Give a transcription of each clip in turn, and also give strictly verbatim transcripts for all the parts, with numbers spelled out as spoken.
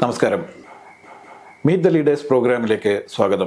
നമസ്കാരം. Meet the leaders പ്രോഗ്രാമിലേക്ക് സ്വാഗതം.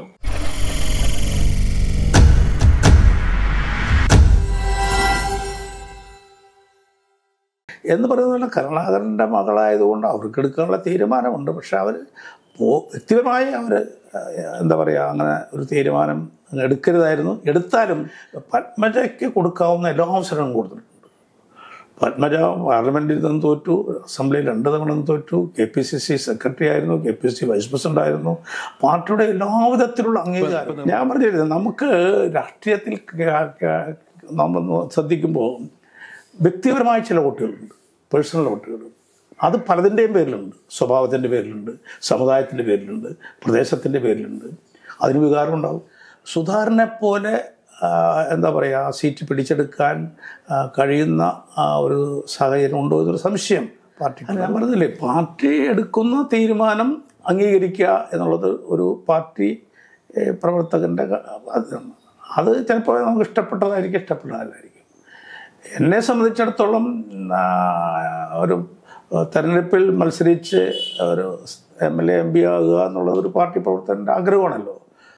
എന്ന് പറയുന്നത് കരുണാകരൻ്റെ മകളായതുകൊണ്ട് അവർക്ക് എടുക്കാനുള്ള തീരുമാനമുണ്ട്. പക്ഷെ അവർ വ്യക്തിപരമായി അവർ എന്താ പറയുക, അങ്ങനെ ഒരു തീരുമാനം എടുക്കരുതായിരുന്നു. എടുത്താലും പത്മജയ്ക്ക് കൊടുക്കാവുന്ന എല്ലാ അവസരവും കൊടുത്തിട്ടുണ്ട്. പത്മജ പാർലമെൻറ്റിൽ നിന്ന് തോറ്റു, അസംബ്ലിയിൽ രണ്ട് തവണ തോറ്റു, K P C C secretary ആയിരുന്നു, K P C C vice president ആയിരുന്നു. പാർട്ടിയുടെ എല്ലാ വിധത്തിലുള്ള അംഗീകാരം ഞാൻ പറഞ്ഞിരുന്നു. നമുക്ക് രാഷ്ട്രീയത്തിൽ നമ്മൾ ശ്രദ്ധിക്കുമ്പോൾ വ്യക്തിപരമായ ചില വോട്ടുകളുണ്ട്, പേഴ്സണൽ വോട്ടുകൾ. അത് പലതിൻ്റെയും പേരിലുണ്ട്. സ്വഭാവത്തിൻ്റെ പേരിലുണ്ട്, സമുദായത്തിൻ്റെ പേരിലുണ്ട്, പ്രദേശത്തിൻ്റെ പേരിലുണ്ട്. അതിന് വികാരം ഉണ്ടാവും. സുധാകരനെ പോലെ എന്താ പറയുക, സീറ്റ് പിടിച്ചെടുക്കാൻ കഴിയുന്ന ഒരു സാഹചര്യം ഉണ്ടോ എന്നൊരു സംശയം പാർട്ടി. ഞാൻ പറഞ്ഞില്ലേ, പാർട്ടി എടുക്കുന്ന തീരുമാനം അംഗീകരിക്കുക എന്നുള്ളത് ഒരു പാർട്ടി പ്രവർത്തകൻ്റെ അതിനാണ്. അത് ചിലപ്പോൾ നമുക്ക് ഇഷ്ടപ്പെട്ടതായിരിക്കും, ഇഷ്ടപ്പെട്ടതല്ലായിരിക്കും. എന്നെ സംബന്ധിച്ചിടത്തോളം ഒരു തെരഞ്ഞെടുപ്പിൽ മത്സരിച്ച് ഒരു M L A M P ആകുക എന്നുള്ളത് ഒരു പാർട്ടി പ്രവർത്തകൻ്റെ ആഗ്രഹമാണല്ലോ.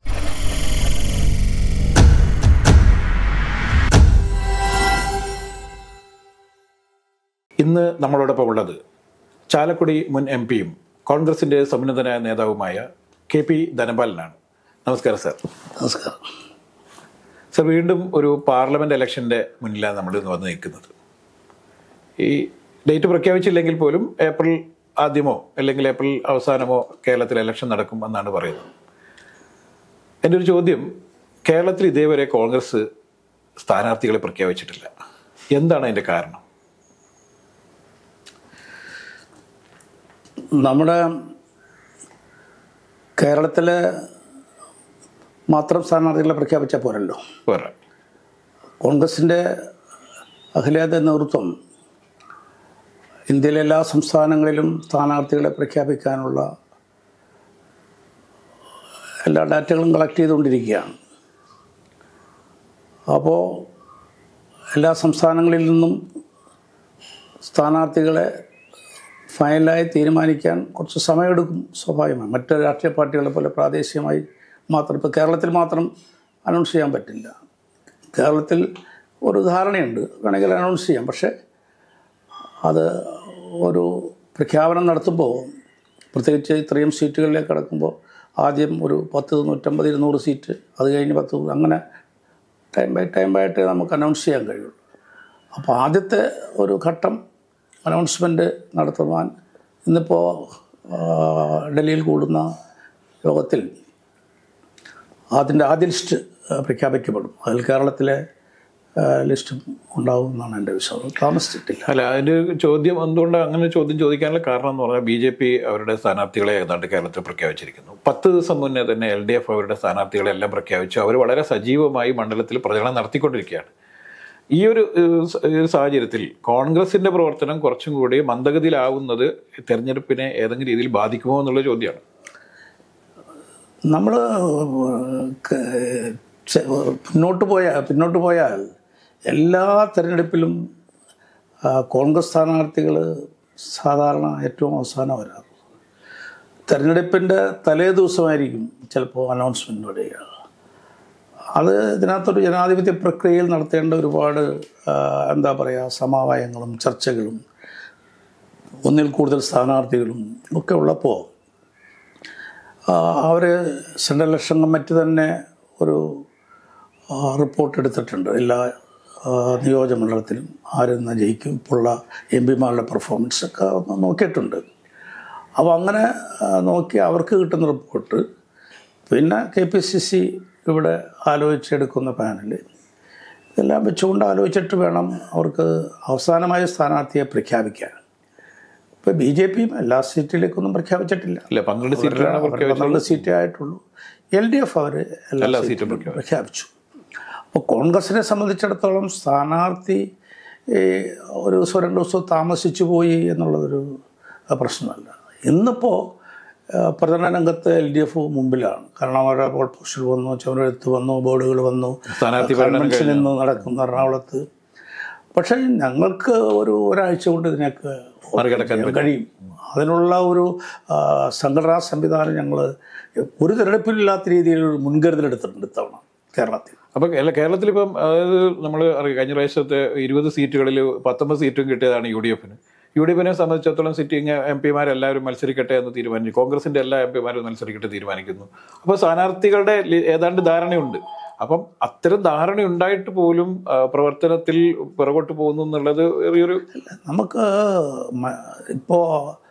ഇന്ന് നമ്മളോടൊപ്പം ഉള്ളത് ചാലക്കുടി മുൻ എം പിയും കോൺഗ്രസിൻ്റെ സമുന്നതനായ നേതാവുമായ കെ പി ധനപാലനാണ്. നമസ്കാരം സാർ. നമസ്കാരം സാർ. വീണ്ടും ഒരു പാർലമെൻറ്റ് ഇലക്ഷൻ്റെ മുന്നിലാണ് നമ്മൾ ഇന്ന് വന്ന് നിൽക്കുന്നത്. ഈ ഡേറ്റ് പ്രഖ്യാപിച്ചില്ലെങ്കിൽ പോലും ഏപ്രിൽ ആദ്യമോ അല്ലെങ്കിൽ ഏപ്രിൽ അവസാനമോ കേരളത്തിൽ ഇലക്ഷൻ നടക്കും എന്നാണ് പറയുന്നത്. എൻ്റെ ഒരു ചോദ്യം, കേരളത്തിൽ ഇതേവരെ കോൺഗ്രസ് സ്ഥാനാർത്ഥികളെ പ്രഖ്യാപിച്ചിട്ടില്ല. എന്താണ് അതിൻ്റെ കാരണം? നമ്മുടെ കേരളത്തിലെ മാത്രം സ്ഥാനാർത്ഥികളെ പ്രഖ്യാപിച്ചാൽ പോരല്ലോ. പോരാ. കോൺഗ്രസിൻ്റെ അഖിലേന്ത്യാ നേതൃത്വം ഇന്ത്യയിലെ എല്ലാ സംസ്ഥാനങ്ങളിലും സ്ഥാനാർത്ഥികളെ പ്രഖ്യാപിക്കാനുള്ള എല്ലാ ഡാറ്റകളും കളക്ട് ചെയ്തുകൊണ്ടിരിക്കുകയാണ്. അപ്പോൾ എല്ലാ സംസ്ഥാനങ്ങളിൽ നിന്നും സ്ഥാനാർത്ഥികളെ ഫൈനലായി തീരുമാനിക്കാൻ കുറച്ച് സമയമെടുക്കും, സ്വാഭാവികമായി. മറ്റ് രാഷ്ട്രീയ പാർട്ടികളെ പോലെ പ്രാദേശികമായി മാത്രം ഇപ്പോൾ കേരളത്തിൽ മാത്രം അനൗൺസ് ചെയ്യാൻ പറ്റില്ല. കേരളത്തിൽ ഒരു ധാരണയുണ്ട്, വേണമെങ്കിൽ അനൗൺസ് ചെയ്യാം. പക്ഷേ അത് ഒരു പ്രഖ്യാപനം നടത്തുമ്പോൾ, പ്രത്യേകിച്ച് ഇത്രയും സീറ്റുകളിലേക്ക് കടക്കുമ്പോൾ, ആദ്യം ഒരു പത്ത് നൂറ്റമ്പത് ഇരുന്നൂറ് സീറ്റ്, അത് കഴിഞ്ഞ് പത്ത്, അങ്ങനെ ടൈം ബൈ ടൈം ആയിട്ട് നമുക്ക് അനൗൺസ് ചെയ്യാൻ കഴിയുള്ളൂ. അപ്പോൾ ആദ്യത്തെ ഒരു ഘട്ടം അനൗൺസ്മെൻറ്റ് നടത്തുവാൻ ഇന്നിപ്പോൾ ഡൽഹിയിൽ കൂടുന്ന യോഗത്തിൽ അതിൻ്റെ ആദ്യ ലിസ്റ്റ് പ്രഖ്യാപിക്കപ്പെടും. അതിൽ കേരളത്തിലെ ലിസ്റ്റും ഉണ്ടാവും എന്നാണ് എൻ്റെ വിശ്വാസം. താമസിച്ചിട്ടില്ല. അല്ല, അതിൻ്റെ ചോദ്യം എന്തുകൊണ്ട് അങ്ങനെ ചോദ്യം ചോദിക്കാനുള്ള കാരണം എന്ന് പറഞ്ഞാൽ, ബി ജെ പി അവരുടെ സ്ഥാനാർത്ഥികളെ ഏതാണ്ട് കേരളത്തിൽ പ്രഖ്യാപിച്ചിരിക്കുന്നു. പത്ത് ദിവസം മുന്നേ തന്നെ എൽ ഡി എഫ് അവരുടെ സ്ഥാനാർത്ഥികളെ എല്ലാം പ്രഖ്യാപിച്ചു. അവർ വളരെ സജീവമായി മണ്ഡലത്തിൽ പ്രചരണം നടത്തിക്കൊണ്ടിരിക്കുകയാണ്. ഈ ഒരു സാഹചര്യത്തിൽ കോൺഗ്രസിൻ്റെ പ്രവർത്തനം കുറച്ചും കൂടി മന്ദഗതിയിലാവുന്നത് തെരഞ്ഞെടുപ്പിനെ ഏതെങ്കിലും രീതിയിൽ ബാധിക്കുമോ എന്നുള്ള ചോദ്യമാണ്. നമ്മൾ പിന്നോട്ട് പോയാൽ പിന്നോട്ട് പോയാൽ എല്ലാ തെരഞ്ഞെടുപ്പിലും കോൺഗ്രസ് സ്ഥാനാർത്ഥികൾ സാധാരണ ഏറ്റവും അവസാനം വരാറ്. തെരഞ്ഞെടുപ്പിൻ്റെ തലേ ദിവസമായിരിക്കും ചിലപ്പോൾ അനൗൺസ്മെൻറ്റ് വരിക. അത് ഇതിനകത്തൊരു ജനാധിപത്യ പ്രക്രിയയിൽ നടത്തേണ്ട ഒരുപാട് എന്താ പറയുക സമവായങ്ങളും ചർച്ചകളും ഒന്നിൽ കൂടുതൽ സ്ഥാനാർത്ഥികളും ഒക്കെ ഉള്ളപ്പോൾ അവർ സെൻട്രൽ ഇലക്ഷൻ കമ്മിറ്റി തന്നെ ഒരു റിപ്പോർട്ട് എടുത്തിട്ടുണ്ട്. എല്ലാ നിയോജകമണ്ഡലത്തിലും ആരെന്ന് ജയിക്കും, ഇപ്പോഴുള്ള എം പിമാരുടെ പെർഫോമൻസൊക്കെ ഒന്ന് നോക്കിയിട്ടുണ്ട്. അപ്പോൾ അങ്ങനെ നോക്കി അവർക്ക് കിട്ടുന്ന റിപ്പോർട്ട്, പിന്നെ കെ പി സി സി ഇവിടെ ആലോചിച്ചെടുക്കുന്ന പാനൽ, ഇതെല്ലാം വെച്ചുകൊണ്ട് ആലോചിച്ചിട്ട് വേണം അവർക്ക് അവസാനമായ സ്ഥാനാർത്ഥിയെ പ്രഖ്യാപിക്കാൻ. ഇപ്പോൾ ബി ജെ പിയും എല്ലാ സീറ്റിലേക്കൊന്നും പ്രഖ്യാപിച്ചിട്ടില്ല. പന്ത്രണ്ട് സീറ്റേ ആയിട്ടുള്ളൂ. എൽ ഡി എഫ് അവർ എല്ലാ സീറ്റും പ്രഖ്യാപിച്ചു. അപ്പോൾ കോൺഗ്രസിനെ സംബന്ധിച്ചിടത്തോളം സ്ഥാനാർത്ഥി ഒരു ദിവസം രണ്ട് ദിവസം താമസിച്ചു പോയി എന്നുള്ളതൊരു പ്രശ്നമല്ല. ഇന്നിപ്പോൾ പ്രചരണ രംഗത്ത് എൽ ഡി എഫ് മുമ്പിലാണ്. കാരണം അവരുടെ പോൾ പോസ്റ്റർ വന്നു, ചുവരെഴുത്ത് വന്നു, ബോർഡുകൾ വന്നു, കൺവെൻഷൻ ഇന്ന് നടക്കുന്ന എറണാകുളത്ത്. പക്ഷേ ഞങ്ങൾക്ക് ഒരു ഒരാഴ്ച കൊണ്ട് ഇതിനൊക്കെ മറികടക്കാൻ കഴിയും. അതിനുള്ള ഒരു സംഘടനാ സംവിധാനം ഞങ്ങൾ ഒരു തിരഞ്ഞെടുപ്പിലില്ലാത്ത രീതിയിൽ ഒരു മുൻകരുതലെടുത്തിട്ടുണ്ട് ഇത്തവണ കേരളത്തിൽ. അപ്പം അല്ല, കേരളത്തിലിപ്പം അതായത് നമ്മൾ അറിയാം, കഴിഞ്ഞ പ്രാവശ്യത്തെ ഇരുപത് സീറ്റുകളിൽ പത്തൊമ്പത് സീറ്റും കിട്ടിയതാണ് യു ഡി എഫിന്. യു ഡി എഫിനെ സംബന്ധിച്ചിടത്തോളം സിറ്റിംഗ് എം പിമാരെല്ലാവരും മത്സരിക്കട്ടെ എന്ന് തീരുമാനിച്ചു. കോൺഗ്രസിൻ്റെ എല്ലാ എം പിമാരും മത്സരിക്കട്ടെ തീരുമാനിക്കുന്നു. അപ്പോൾ സ്ഥാനാർത്ഥികളുടെ ഏതാണ്ട് ധാരണയുണ്ട്. അപ്പം അത്തരം ധാരണ ഉണ്ടായിട്ട് പോലും പ്രവർത്തനത്തിൽ പുറകോട്ട് പോകുന്നു എന്നുള്ളത് ചെറിയൊരു, നമുക്ക് ഇപ്പോൾ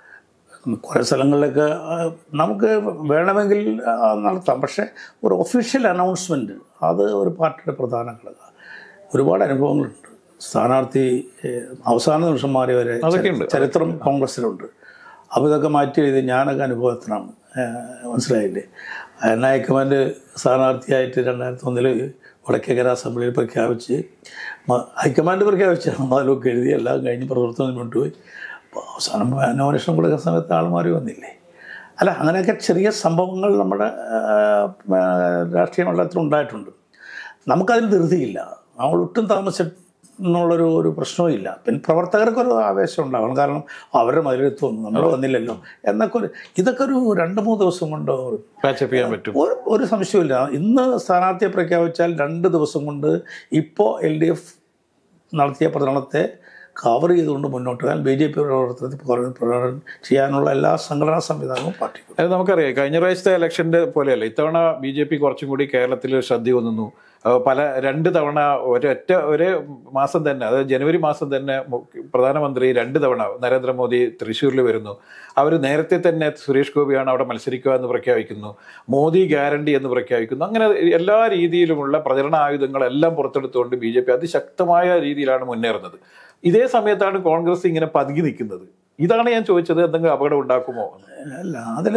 കുറേ സ്ഥലങ്ങളിലൊക്കെ നമുക്ക് വേണമെങ്കിൽ നടത്താം. പക്ഷേ ഒരു ഒഫീഷ്യൽ അനൗൺസ്മെൻറ്റ് അത് ഒരു പാർട്ടിയുടെ പ്രധാന ഘടകം. ഒരുപാട് അനുഭവങ്ങളുണ്ട്. സ്ഥാനാർത്ഥി അവസാന നിമിഷം മാറിയവരെ ചരിത്രം കോൺഗ്രസ്സിലുണ്ട്. അപ്പോൾ ഇതൊക്കെ മാറ്റി എഴുതി ഞാനൊക്കെ അനുഭവത്തിനാണ്. മനസ്സിലായില്ലേ? ഹൈക്കമാൻഡ് സ്ഥാനാർത്ഥിയായിട്ട് രണ്ടായിരത്തി ഒന്നിൽ വടക്കേക്കര അസംബ്ലിയിൽ പ്രഖ്യാപിച്ച് ഹൈക്കമാൻഡ് പ്രഖ്യാപിച്ചാണ് അതിലൊക്കെ എഴുതി എല്ലാം കഴിഞ്ഞ് പ്രവർത്തനം മുന്നോട്ട് പോയി. അപ്പോൾ അവസാനം നോമിനേഷൻ കൊടുക്കുന്ന സമയത്ത് ആൾമാർ വന്നില്ലേ? അല്ല, അങ്ങനെയൊക്കെ ചെറിയ സംഭവങ്ങൾ നമ്മുടെ രാഷ്ട്രീയ മണ്ഡലത്തിൽ ഉണ്ടായിട്ടുണ്ട്. നമുക്കതിൽ ധൃതിയില്ല. നമ്മൾ ഒട്ടും താമസിച്ചെന്നുള്ളൊരു ഒരു പ്രശ്നവും ഇല്ല. പിന്നെ പ്രവർത്തകർക്കൊരു ആവേശം ഉണ്ടാവണം. കാരണം അവരുടെ മതിലെത്തും നമ്മൾ വന്നില്ലല്ലോ എന്നൊക്കെ ഒരു ഇതൊക്കെ ഒരു രണ്ട് മൂന്ന് ദിവസം കൊണ്ട് പാച്ചപ്പ് ചെയ്യാൻ പറ്റും. ഒരു ഒരു സംശയമില്ല. ഇന്ന് സ്ഥാനാർത്ഥിയെ പ്രഖ്യാപിച്ചാൽ രണ്ട് ദിവസം കൊണ്ട് ഇപ്പോൾ എൽ ഡി എഫ് നടത്തിയ പ്രചരണത്തെ കവർ ചെയ്തുകൊണ്ട് മുന്നോട്ട് പോകാൻ ബി ജെ പി പ്രവർത്തനത്തിൽ പ്രകടനം ചെയ്യാനുള്ള എല്ലാ സംഘടനാ സംവിധാനവും പാർട്ടിക്കും. അത് നമുക്കറിയാം, കഴിഞ്ഞ പ്രാവശ്യത്തെ ഇലക്ഷൻ്റെ പോലെയല്ല ഇത്തവണ ബി ജെ പി കുറച്ചും കൂടി കേരളത്തിൽ ശ്രദ്ധയൊന്നുന്നു. പല രണ്ട് തവണ ഒരൊറ്റ ഒരേ മാസം തന്നെ, അതായത് ജനുവരി മാസം തന്നെ പ്രധാനമന്ത്രി രണ്ട് തവണ നരേന്ദ്രമോദി തൃശ്ശൂരിൽ വരുന്നു. അവർ നേരത്തെ തന്നെ സുരേഷ് ഗോപിയാണ് അവിടെ മത്സരിക്കുക എന്ന് പ്രഖ്യാപിക്കുന്നു. മോദി ഗ്യാരണ്ടി എന്ന് പ്രഖ്യാപിക്കുന്നു. അങ്ങനെ എല്ലാ രീതിയിലുമുള്ള പ്രചരണ ആയുധങ്ങളെല്ലാം പുറത്തെടുത്തുകൊണ്ട് ബി ജെ പി അതിശക്തമായ രീതിയിലാണ് മുന്നേറുന്നത്. ഇതേ സമയത്താണ് കോൺഗ്രസ് ഇങ്ങനെ പതുങ്ങി നിൽക്കുന്നത്. ഇതാണ് ഞാൻ ചോദിച്ചത്, എന്തെങ്കിലും അപകടം ഉണ്ടാക്കുമോ? അല്ല, അതിൽ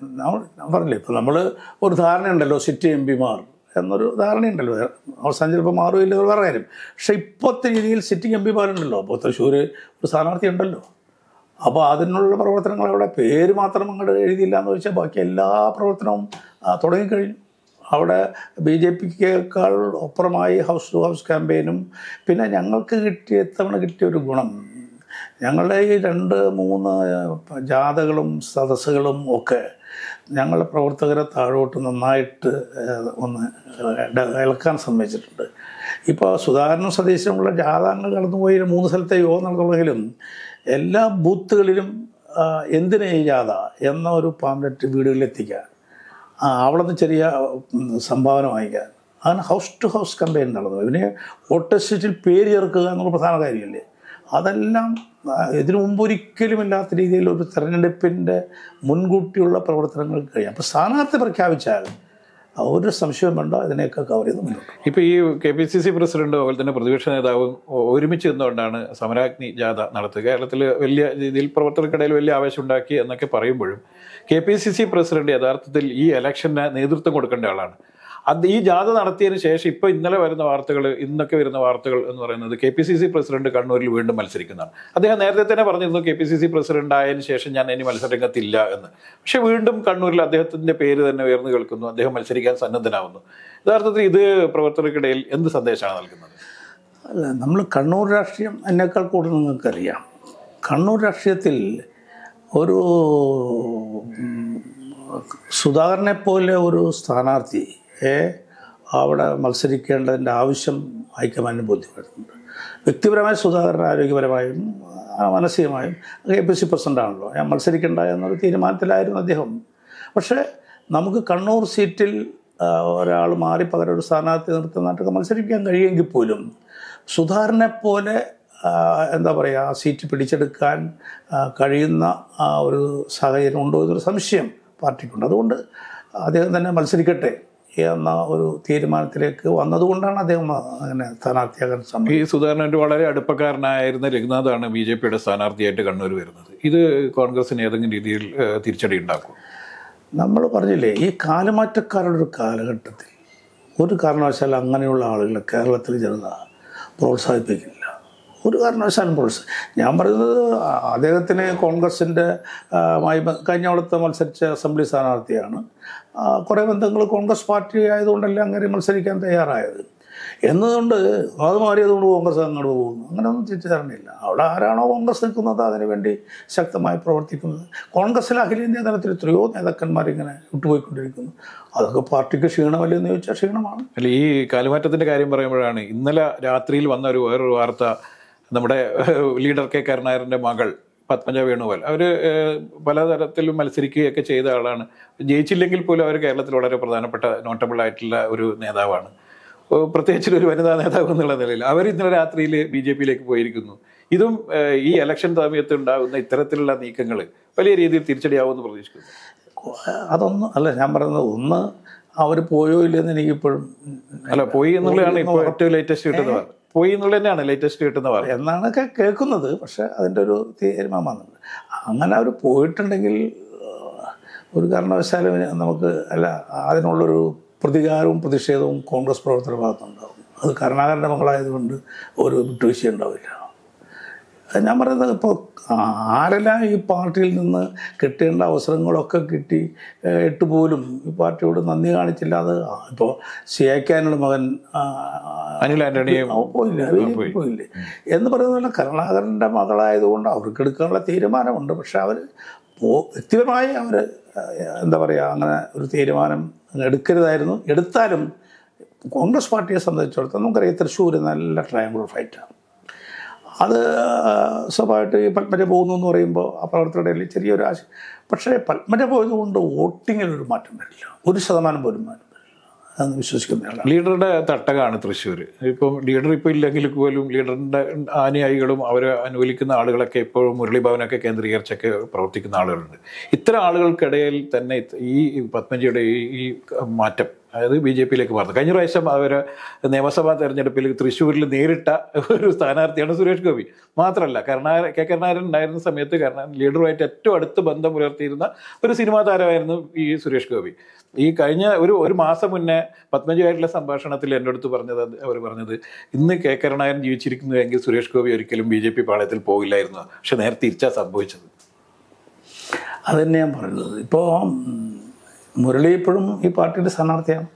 ഞാൻ പറഞ്ഞില്ലേ, ഇപ്പോൾ നമ്മൾ ഒരു ധാരണയുണ്ടല്ലോ, സിറ്റി എം പിമാർ എന്നൊരു ധാരണയുണ്ടല്ലോ. അവസാനം ചിലപ്പോൾ മാറുമില്ല എന്ന് പറയാനും. പക്ഷേ ഇപ്പോഴത്തെ രീതിയിൽ സിറ്റിംഗ് എം പിമാരുണ്ടല്ലോ. അപ്പോൾ തൃശ്ശൂർ ഒരു സ്ഥാനാർത്ഥി ഉണ്ടല്ലോ. അപ്പോൾ അതിനുള്ള പ്രവർത്തനങ്ങൾ അവിടെ പേര് മാത്രം അങ്ങോട്ട് എഴുതിയില്ല എന്ന് വെച്ചാൽ ബാക്കി എല്ലാ പ്രവർത്തനവും തുടങ്ങിക്കഴിഞ്ഞു. അവിടെ ബി ജെ പിക്കേക്കാൾ ഒപ്പുറമായി ഹൗസ് ടു ഹൗസ് ക്യാമ്പയിനും പിന്നെ ഞങ്ങൾക്ക് കിട്ടിയ തവണ കിട്ടിയ ഒരു ഗുണം, ഞങ്ങളുടെ ഈ രണ്ട് മൂന്ന് ജാഥകളും സദസ്സുകളും ഒക്കെ ഞങ്ങളുടെ പ്രവർത്തകരെ താഴോട്ട് നന്നായിട്ട് ഒന്ന് ഇളക്കാൻ സമ്മതിച്ചിട്ടുണ്ട്. ഇപ്പോൾ സുധാകരനും സതീശനുമുള്ള ജാഥകൾ കടന്നുപോയി മൂന്ന് സ്ഥലത്തെ യോഗം നടത്തുമെങ്കിലും എല്ലാ ബൂത്തുകളിലും എന്തിനാ ഈ ജാഥ എന്ന ഒരു പാംലെറ്റ് വീടുകളിലെത്തിക്കാൻ, അവിടെ നിന്ന് ചെറിയ സംഭാവന വാങ്ങിക്കാൻ, അങ്ങനെ ഹൗസ് ടു ഹൗസ് കമ്പയിൻ നടന്നു. ഇതിനെ വോട്ടർ ലിസ്റ്റിൽ പേര് ചേർക്കുക എന്നുള്ള പ്രധാന കാര്യമല്ലേ. അതെല്ലാം ഇതിനു മുമ്പ് ഒരിക്കലും ഇല്ലാത്ത രീതിയിൽ ഒരു തെരഞ്ഞെടുപ്പിൻ്റെ മുൻകൂട്ടിയുള്ള പ്രവർത്തനങ്ങൾക്ക് കഴിയും. അപ്പോൾ സ്ഥാനാർത്ഥി പ്രഖ്യാപിച്ചാൽ ഒരു സംശയം വേണ്ട, ഇതിനെയൊക്കെ കവർ ചെയ്ത് മുന്നോട്ട്. ഇപ്പോൾ ഈ കെ പി സി സി പ്രസിഡന്റും അതുപോലെ തന്നെ പ്രതിപക്ഷ നേതാവും ഒരുമിച്ച് നിന്നുകൊണ്ടാണ് സമരാഗ്നി ജാഥ നടത്തുക. കേരളത്തിൽ വലിയ രീതിയിൽ പ്രവർത്തകർക്കിടയിൽ വലിയ ആവേശം ഉണ്ടാക്കി എന്നൊക്കെ പറയുമ്പോഴും K P C C president യഥാർത്ഥത്തിൽ ഈ ഇലക്ഷന് നേതൃത്വം കൊടുക്കേണ്ട ആളാണ്. അത് ഈ ജാഥ നടത്തിയതിന് ശേഷം ഇപ്പോൾ ഇന്നലെ വരുന്ന വാർത്തകൾ, ഇന്നൊക്കെ വരുന്ന വാർത്തകൾ എന്ന് പറയുന്നത് K P C C president കണ്ണൂരിൽ വീണ്ടും മത്സരിക്കുന്നതാണ്. അദ്ദേഹം നേരത്തെ തന്നെ പറഞ്ഞിരുന്നു K P C C president ആയതിനു ശേഷം ഞാൻ ഇനി മത്സരരംഗത്തില്ല എന്ന്. പക്ഷെ വീണ്ടും കണ്ണൂരിൽ അദ്ദേഹത്തിൻ്റെ പേര് തന്നെ ഉയർന്നു കേൾക്കുന്നു, അദ്ദേഹം മത്സരിക്കാൻ സന്നദ്ധനാവുന്നു. യഥാർത്ഥത്തിൽ ഇത് പ്രവർത്തകർക്കിടയിൽ എന്ത് സന്ദേശമാണ് നൽകുന്നത്? അല്ല, നമ്മൾ കണ്ണൂർ രാഷ്ട്രീയം എന്നേക്കാൾ കൂടുതൽ നിങ്ങൾക്കറിയാം. കണ്ണൂർ രാഷ്ട്രീയത്തിൽ ഒരു സുധാകരനെ പോലെ ഒരു സ്ഥാനാർത്ഥി അവിടെ മത്സരിക്കേണ്ടതിൻ്റെ ആവശ്യം ഹൈക്കമാൻഡിന് ബോധ്യപ്പെടുന്നുണ്ട്. വ്യക്തിപരമായ സുധാകരൻ ആരോഗ്യപരമായും മാനസികമായും കെ പി സി പ്രസിഡൻ്റാണല്ലോ, ഞാൻ മത്സരിക്കേണ്ട എന്നൊരു തീരുമാനത്തിലായിരുന്നു അദ്ദേഹം. പക്ഷേ നമുക്ക് കണ്ണൂർ സീറ്റിൽ ഒരാൾ മാറി പകരം ഒരു സ്ഥാനാർത്ഥി നിർത്തുന്നതായിട്ടൊക്കെ മത്സരിക്കാൻ കഴിയുമെങ്കിൽ പോലും സുധാകരനെ പോലെ എന്താ പറയുക സീറ്റ് പിടിച്ചെടുക്കാൻ കഴിയുന്ന ഒരു സാഹചര്യം ഉണ്ടോ എന്നൊരു സംശയം പാർട്ടിക്കുണ്ട്. അതുകൊണ്ട് അദ്ദേഹം തന്നെ മത്സരിക്കട്ടെ എന്ന ഒരു തീരുമാനത്തിലേക്ക് വന്നതുകൊണ്ടാണ് അദ്ദേഹം അങ്ങനെ സ്ഥാനാർത്ഥിയാകാൻ ശ്രമിച്ചത്. ഈ സുധാകരനായിട്ട് വളരെ അടുപ്പക്കാരനായിരുന്ന രഘുനാഥാണ് ബി ജെ പിയുടെ സ്ഥാനാർത്ഥിയായിട്ട് കണ്ണൂർ വരുന്നത്. ഇത് കോൺഗ്രസിന് ഏതെങ്കിലും രീതിയിൽ തിരിച്ചടി ഉണ്ടാക്കും? നമ്മൾ പറഞ്ഞില്ലേ, ഈ കാലമാറ്റക്കാരുടെ ഒരു കാലഘട്ടത്തിൽ ഒരു കാരണവശാലും അങ്ങനെയുള്ള ആളുകളെ കേരളത്തിൽ ജനത പ്രോത്സാഹിപ്പിക്കില്ല. ഒരു കാരണവശാലും പ്രോത്സാഹം ഞാൻ പറയുന്നത് അദ്ദേഹത്തിന് കോൺഗ്രസിൻ്റെ മായി കഴിഞ്ഞ അവിടുത്തെ മത്സരിച്ച അസംബ്ലി സ്ഥാനാർത്ഥിയാണ്. കുറേ ബന്ധങ്ങൾ കോൺഗ്രസ് പാർട്ടി ആയതുകൊണ്ടല്ലേ അങ്ങനെ മത്സരിക്കാൻ തയ്യാറായത്. എന്നതുകൊണ്ട് അത് മാറിയതുകൊണ്ട് കോൺഗ്രസ് അങ്ങോട്ട് പോകുന്നു, അങ്ങനെയൊന്നും തെറ്റിദ്ധാരണയില്ല. അവിടെ ആരാണോ കോൺഗ്രസ് നിൽക്കുന്നത് അതിനുവേണ്ടി ശക്തമായി പ്രവർത്തിക്കുന്നത്. കോൺഗ്രസ്സിൽ അഖിലേന്ത്യാ തലത്തിൽ എത്രയോ നേതാക്കന്മാരിങ്ങനെ വിട്ടുപോയിക്കൊണ്ടിരിക്കുന്നു. അതൊക്കെ പാർട്ടിക്ക് ക്ഷീണമല്ലേ എന്ന് ചോദിച്ചാൽ ക്ഷീണമാണ്. അല്ല, ഈ കാലുമാറ്റത്തിൻ്റെ കാര്യം പറയുമ്പോഴാണ് ഇന്നലെ രാത്രിയിൽ വന്ന ഒരു വേറൊരു വാർത്ത. നമ്മുടെ ലീഡർ കെ കരുണാകരൻ്റെ മകൾ പത്മജ വേണുഗോപാൽ, അവർ പലതരത്തിലും മത്സരിക്കുകയൊക്കെ ചെയ്ത ആളാണ്. ജയിച്ചില്ലെങ്കിൽ പോലും അവർ കേരളത്തിൽ വളരെ പ്രധാനപ്പെട്ട നോട്ടബിൾ ആയിട്ടുള്ള ഒരു നേതാവാണ്, പ്രത്യേകിച്ച് ഒരു വനിതാ നേതാവ് എന്നുള്ള നിലയിൽ. അവർ ഇന്നലെ രാത്രിയിൽ ബി ജെ പിയിലേക്ക് പോയിരിക്കുന്നു. ഇതും ഈ ഇലക്ഷൻ സമയത്ത് ഉണ്ടാകുന്ന ഇത്തരത്തിലുള്ള നീക്കങ്ങൾ വലിയ രീതിയിൽ തിരിച്ചടിയാവുമെന്ന് പ്രതീക്ഷിക്കുന്നു. അതൊന്നും അല്ല ഞാൻ പറയുന്നത്. ഒന്ന്, അവർ പോയോ ഇല്ലെന്ന് എനിക്കിപ്പോഴും അല്ല, പോയി എന്നുള്ളതാണ് ഇപ്പോൾ ഏറ്റവും ലേറ്റസ്റ്റ് കിട്ടുന്ന വാർത്ത. പോയി എന്നുള്ളത് തന്നെയാണ് ലേറ്റസ്റ്റ് കിട്ടുന്ന വാർത്ത എന്നാണൊക്കെ കേൾക്കുന്നത്. പക്ഷെ അതിൻ്റെ ഒരു തീരുമാനം വന്നിട്ടുണ്ട്. അങ്ങനെ അവർ പോയിട്ടുണ്ടെങ്കിൽ ഒരു കാരണവശാലും നമുക്ക് അല്ല അതിനുള്ളൊരു പ്രതികാരവും പ്രതിഷേധവും കോൺഗ്രസ് പ്രവർത്തകരുടെ ഭാഗത്തുണ്ടാകും. അത് കരുണാകരൻ്റെ മകളായതുകൊണ്ട് ഒരു വിട്ടുവീഴ്ച ഉണ്ടാവില്ല. ഞാൻ പറയുന്നത് ഇപ്പോൾ ആരെല്ലാം ഈ പാർട്ടിയിൽ നിന്ന് കിട്ടേണ്ട അവസരങ്ങളൊക്കെ കിട്ടി എട്ട് പോലും ഈ പാർട്ടിയോട് നന്ദി കാണിച്ചില്ല. അത് ഇപ്പോൾ സിയാക്കാനുള്ള മകൻ അനിൽ ആന്റണിയും പോയില്ല, പോയില്ലേ എന്ന് പറയുന്ന പോലെ കരുണാകരൻ്റെ മകളായതുകൊണ്ട് അവർക്ക് എടുക്കാനുള്ള തീരുമാനമുണ്ട്. പക്ഷെ അവർ വ്യക്തിപരമായി അവർ എന്താ പറയുക അങ്ങനെ ഒരു തീരുമാനം എടുക്കരുതായിരുന്നു. എടുത്താലും കോൺഗ്രസ് പാർട്ടിയെ സംബന്ധിച്ചിടത്തോളം നമുക്കറിയാം തൃശ്ശൂർ നല്ല ട്രയാങ്കുലർ ഫൈറ്റാണ്. അത് സ്വാഭാവികമായിട്ട് ഈ പത്മജ പോകുന്നു എന്ന് പറയുമ്പോൾ ആ പ്രവർത്തകരുടെ ഇടയിൽ ചെറിയൊരു ആശ. പക്ഷേ പത്മജ പോയതുകൊണ്ട് വോട്ടിങ്ങിലൊരു മാറ്റം വരില്ല, ഒരു ശതമാനം പോലും മാറ്റം വരില്ല എന്ന് വിശ്വസിക്കുന്നതാണ്. ലീഡറുടെ തട്ടകമാണ് തൃശ്ശൂർ. ഇപ്പം ലീഡർ ഇപ്പോൾ ഇല്ലെങ്കിൽ പോലും ലീഡറിൻ്റെ അനുയായികളും അവരെ അനുകൂലിക്കുന്ന ആളുകളൊക്കെ ഇപ്പോഴും മുരളീഭവനൊക്കെ കേന്ദ്രീകരിച്ചൊക്കെ പ്രവർത്തിക്കുന്ന ആളുകളുണ്ട്. ഇത്തരം ആളുകൾക്കിടയിൽ തന്നെ ഈ പത്മജിയുടെ ഈ മാറ്റം, അതായത് ബി ജെ പിയിലേക്ക് മാറുന്നത്. കഴിഞ്ഞ പ്രാവശ്യം അവർ നിയമസഭാ തെരഞ്ഞെടുപ്പിൽ തൃശ്ശൂരിൽ നേരിട്ട ഒരു സ്ഥാനാർത്ഥിയാണ് സുരേഷ് ഗോപി. മാത്രമല്ല, കരുണാകരൻ കെ കരുണാകരൻ ഉണ്ടായിരുന്ന സമയത്ത് കരുണാകരൻ ലീഡറുമായിട്ട് ഏറ്റവും അടുത്ത് ബന്ധം പുലർത്തിയിരുന്ന ഒരു സിനിമാ താരമായിരുന്നു ഈ സുരേഷ് ഗോപി. ഈ കഴിഞ്ഞ ഒരു ഒരു മാസം മുന്നേ പത്മജിയായിട്ടുള്ള സംഭാഷണത്തിൽ എൻ്റെ അടുത്ത് പറഞ്ഞത് അവർ പറഞ്ഞത് ഇന്ന് കെ കരുണാകരൻ ജീവിച്ചിരിക്കുന്നുവെങ്കിൽ സുരേഷ് ഗോപി ഒരിക്കലും ബി ജെ പി പാളയത്തിൽ പോകില്ലായിരുന്നു. പക്ഷെ നേരെ തിരിച്ചാ സംഭവിച്ചത്. അതന്നെ ഞാൻ പറയുന്നത്. ഇപ്പോൾ മുരളി ഇപ്പോഴും ഈ പാർട്ടിയുടെ സ്ഥാനാർത്ഥിയാണ്.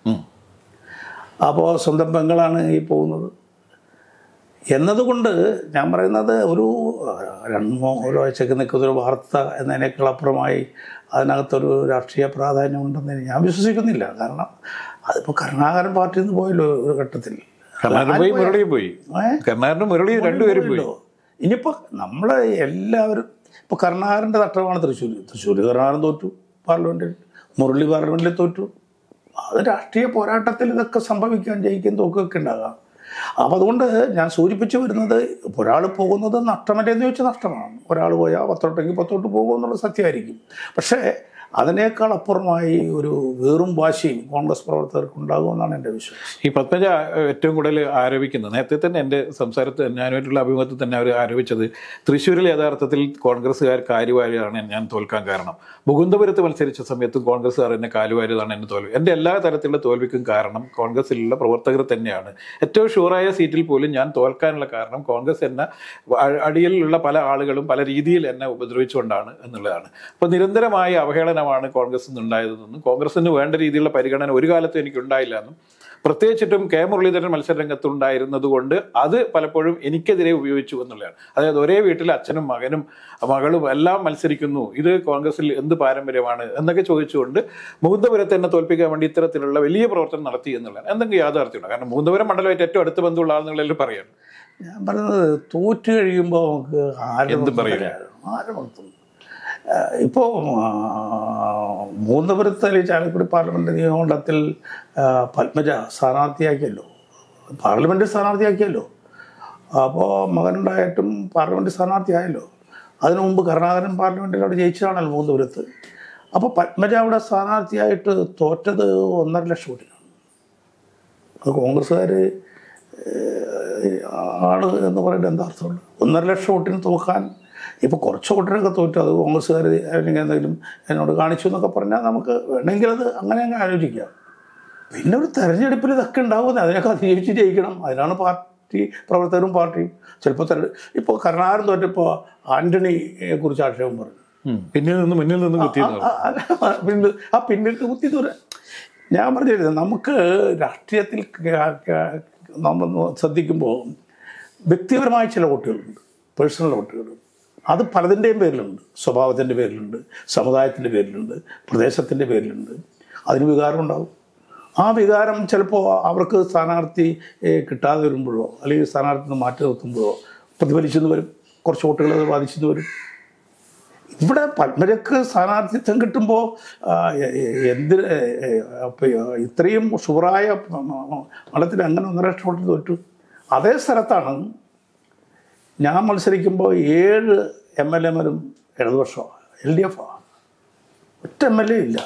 അപ്പോൾ സ്വന്തം പെങ്ങളാണ് ഈ പോകുന്നത് എന്നതുകൊണ്ട് ഞാൻ പറയുന്നത് ഒരു രണ്ടോ ഒരാഴ്ചക്ക് നിൽക്കുന്നൊരു വാർത്ത എന്നതിനേക്കാൾ അപ്പുറമായി അതിനകത്തൊരു രാഷ്ട്രീയ പ്രാധാന്യം ഉണ്ടെന്ന് ഞാൻ വിശ്വസിക്കുന്നില്ല. കാരണം അതിപ്പോൾ കരുണാകരൻ പാർട്ടിയിൽ നിന്ന് പോയല്ലോ ഒരു ഘട്ടത്തിൽ. പോയി കരുണാകരനും മുരളിയും രണ്ടുപേരും പോയി. ഇനിയിപ്പോൾ നമ്മൾ എല്ലാവരും ഇപ്പോൾ കരുണാകരൻ്റെ തട്ടമാണ് തൃശ്ശൂർ. തൃശ്ശൂർ കരുണാകരൻ തോറ്റു പാർലമെൻറ്റിൽ, മുരളി പാർലമെൻറ്റിൽ തോറ്റു. അത് രാഷ്ട്രീയ പോരാട്ടത്തിൽ ഇതൊക്കെ സംഭവിക്കാൻ, ജയിക്കാൻ തോക്കുകയൊക്കെ ഉണ്ടാകാം. അപ്പം അതുകൊണ്ട് ഞാൻ സൂചിപ്പിച്ചു വരുന്നത് ഒരാൾ പോകുന്നത് നഷ്ടമല്ലെന്ന് ചോദിച്ചാൽ നഷ്ടമാണ്. ഒരാൾ പോയാൽ പത്തോട്ടെങ്കിൽ പത്തോട്ട് പോകുമെന്നുള്ള സത്യമായിരിക്കും. പക്ഷേ അതിനേക്കാൾ അപ്പുറമായി ഒരു വേറും വാശിയും കോൺഗ്രസ് പ്രവർത്തകർക്ക് ഉണ്ടാകുമെന്നാണ് എൻ്റെ വിശ്വാസം. ഈ പത്മജ ഏറ്റവും കൂടുതൽ ആരോപിക്കുന്നത്, നേരത്തെ തന്നെ എൻ്റെ സംസാരത്തിൽ ഞാനുമായിട്ടുള്ള അഭിമുഖത്തിൽ തന്നെ അവർ ആരോപിച്ചത് തൃശ്ശൂരിൽ യഥാർത്ഥത്തിൽ കോൺഗ്രസ്സുകാർ കാലുവാരിയാണ് ഞാൻ തോൽക്കാൻ കാരണം. മുകുന്ദപുരത്ത് മത്സരിച്ച സമയത്തും കോൺഗ്രസ്സുകാർ എന്നെ കാലുവാരിയതാണ് എന്നെ തോൽവി. എൻ്റെ എല്ലാ തരത്തിലുള്ള തോൽവിക്കും കാരണം കോൺഗ്രസ്സിലുള്ള പ്രവർത്തകർ തന്നെയാണ്. ഏറ്റവും ഷുവറായ സീറ്റിൽ പോലും ഞാൻ തോൽക്കാനുള്ള കാരണം കോൺഗ്രസ് എന്ന അടിയിലുള്ള പല ആളുകളും പല രീതിയിൽ എന്നെ ഉപദ്രവിച്ചുകൊണ്ടാണ് എന്നുള്ളതാണ്. അപ്പോൾ നിരന്തരമായ അവഹേളന ാണ് കോൺഗ്രസ് ഉണ്ടായതെന്നും കോൺഗ്രസിന് വേണ്ട രീതിയിലുള്ള പരിഗണന ഒരു കാലത്തും എനിക്കുണ്ടായില്ല എന്നും പ്രത്യേകിച്ചിട്ടും കെ മുരളീധരൻ മത്സരരംഗത്തുണ്ടായിരുന്നത് കൊണ്ട് അത് പലപ്പോഴും എനിക്കെതിരെ ഉപയോഗിച്ചു എന്നുള്ളതാണ്. അതായത് ഒരേ വീട്ടിൽ അച്ഛനും മകനും മകളും എല്ലാം മത്സരിക്കുന്നു, ഇത് കോൺഗ്രസിൽ എന്ത് പാരമ്പര്യമാണ് എന്നൊക്കെ ചോദിച്ചുകൊണ്ട് മുകുന്ദപുരത്ത് തന്നെ തോൽപ്പിക്കാൻ വേണ്ടി ഇത്തരത്തിലുള്ള വലിയ പ്രവർത്തനം നടത്തി എന്നുള്ളതാണ്. എന്തെങ്കിലും യാഥാർത്ഥ്യമുണ്ട്? കാരണം മുകുന്ദപുരം മണ്ഡലമായിട്ട് ഏറ്റവും അടുത്ത ബന്ധമുള്ള ആളുകളെല്ലാം പറയാണ്. ഞാൻ പറയുന്നത് തോറ്റു കഴിയുമ്പോൾ നമുക്ക് എന്ത് പറയില്ല, ആരും ഇപ്പോൾ മൂന്നപുരത്ത് ചാലക്കുടി പാർലമെൻറ്റ് നിയമമണ്ഡലത്തിൽ പത്മജ സ്ഥാനാർത്ഥിയാക്കിയല്ലോ, പാർലമെൻറ്റ് സ്ഥാനാർത്ഥിയാക്കിയല്ലോ. അപ്പോൾ മകനുണ്ടായിട്ടും പാർലമെൻറ്റ് സ്ഥാനാർത്ഥിയായല്ലോ. അതിനു മുമ്പ് കരുണാകരൻ പാർലമെൻറ്റിൽ അവിടെ ജയിച്ചതാണല്ലോ മൂന്നപുരത്ത്. അപ്പോൾ പത്മജ അവിടെ സ്ഥാനാർത്ഥിയായിട്ട് തോറ്റത് ഒന്നര ലക്ഷം വോട്ടിനാണ്. അത് കോൺഗ്രസ്സുകാർ ആണ് എന്ന് പറയുന്നത് എന്താ അർത്ഥമുണ്ട്? ഒന്നര ലക്ഷം വോട്ടിന് തോക്കാൻ ഇപ്പോൾ കുറച്ച് വോട്ടിനൊക്കെ തോറ്റു, അത് കോൺഗ്രസ്സുകാർ അല്ലെങ്കിൽ എന്തെങ്കിലും എന്നോട് കാണിച്ചു എന്നൊക്കെ പറഞ്ഞാൽ നമുക്ക് വേണമെങ്കിൽ അത് അങ്ങനെ അങ്ങ് ആലോചിക്കാം. പിന്നെ ഒരു തെരഞ്ഞെടുപ്പിൽ ഇതൊക്കെ ഉണ്ടാകുന്നത് അതിനൊക്കെ അതിജീവിച്ച് ജയിക്കണം. അതിനാണ് പാർട്ടി പ്രവർത്തകരും പാർട്ടിയും. ചിലപ്പോൾ തെര ഇപ്പോൾ കരുണാകരൻ തോറ്റപ്പോൾ ആൻ്റണിയെ കുറിച്ച് ആക്ഷേപം പറഞ്ഞു. പിന്നിൽ നിന്ന് മുന്നിൽ നിന്ന് കുത്തി പിന്നിൽ ആ പിന്നിട്ട് കുത്തി തൂര. ഞാൻ പറഞ്ഞിരുന്നത് നമുക്ക് രാഷ്ട്രീയത്തിൽ നമ്മൾ ശ്രദ്ധിക്കുമ്പോൾ വ്യക്തിപരമായ ചില വോട്ടുകളുണ്ട്, പേഴ്സണൽ വോട്ടുകൾ. അത് പലതിൻ്റെയും പേരിലുണ്ട്. സ്വഭാവത്തിൻ്റെ പേരിലുണ്ട്, സമുദായത്തിൻ്റെ പേരിലുണ്ട്, പ്രദേശത്തിൻ്റെ പേരിലുണ്ട്. അതിന് വികാരം ഉണ്ടാവും. ആ വികാരം ചിലപ്പോൾ അവർക്ക് സ്ഥാനാർത്ഥി കിട്ടാതെ വരുമ്പോഴോ അല്ലെങ്കിൽ സ്ഥാനാർത്ഥി നിന്ന് മാറ്റി നിർത്തുമ്പോഴോ പ്രതിഫലിച്ചെന്ന് വരും. കുറച്ച് വോട്ടുകൾ അത് ബാധിച്ചെന്ന് വരും. ഇവിടെ പത്മജക്ക് സ്ഥാനാർത്ഥിത്വം കിട്ടുമ്പോൾ എന്ത് ഇത്രയും ഷുവറായ മണ്ഡലത്തിൽ അങ്ങനെ ഒന്നര ലക്ഷം വോട്ട് തോറ്റു. അതേ സ്ഥലത്താണ് ഞാൻ മത്സരിക്കുമ്പോൾ ഏഴ് എം എൽ എമാരും ഇടതുപക്ഷമാണ്, എൽ ഡി എഫ് ആണ്. ഒറ്റ എം എൽ എ ഇല്ല.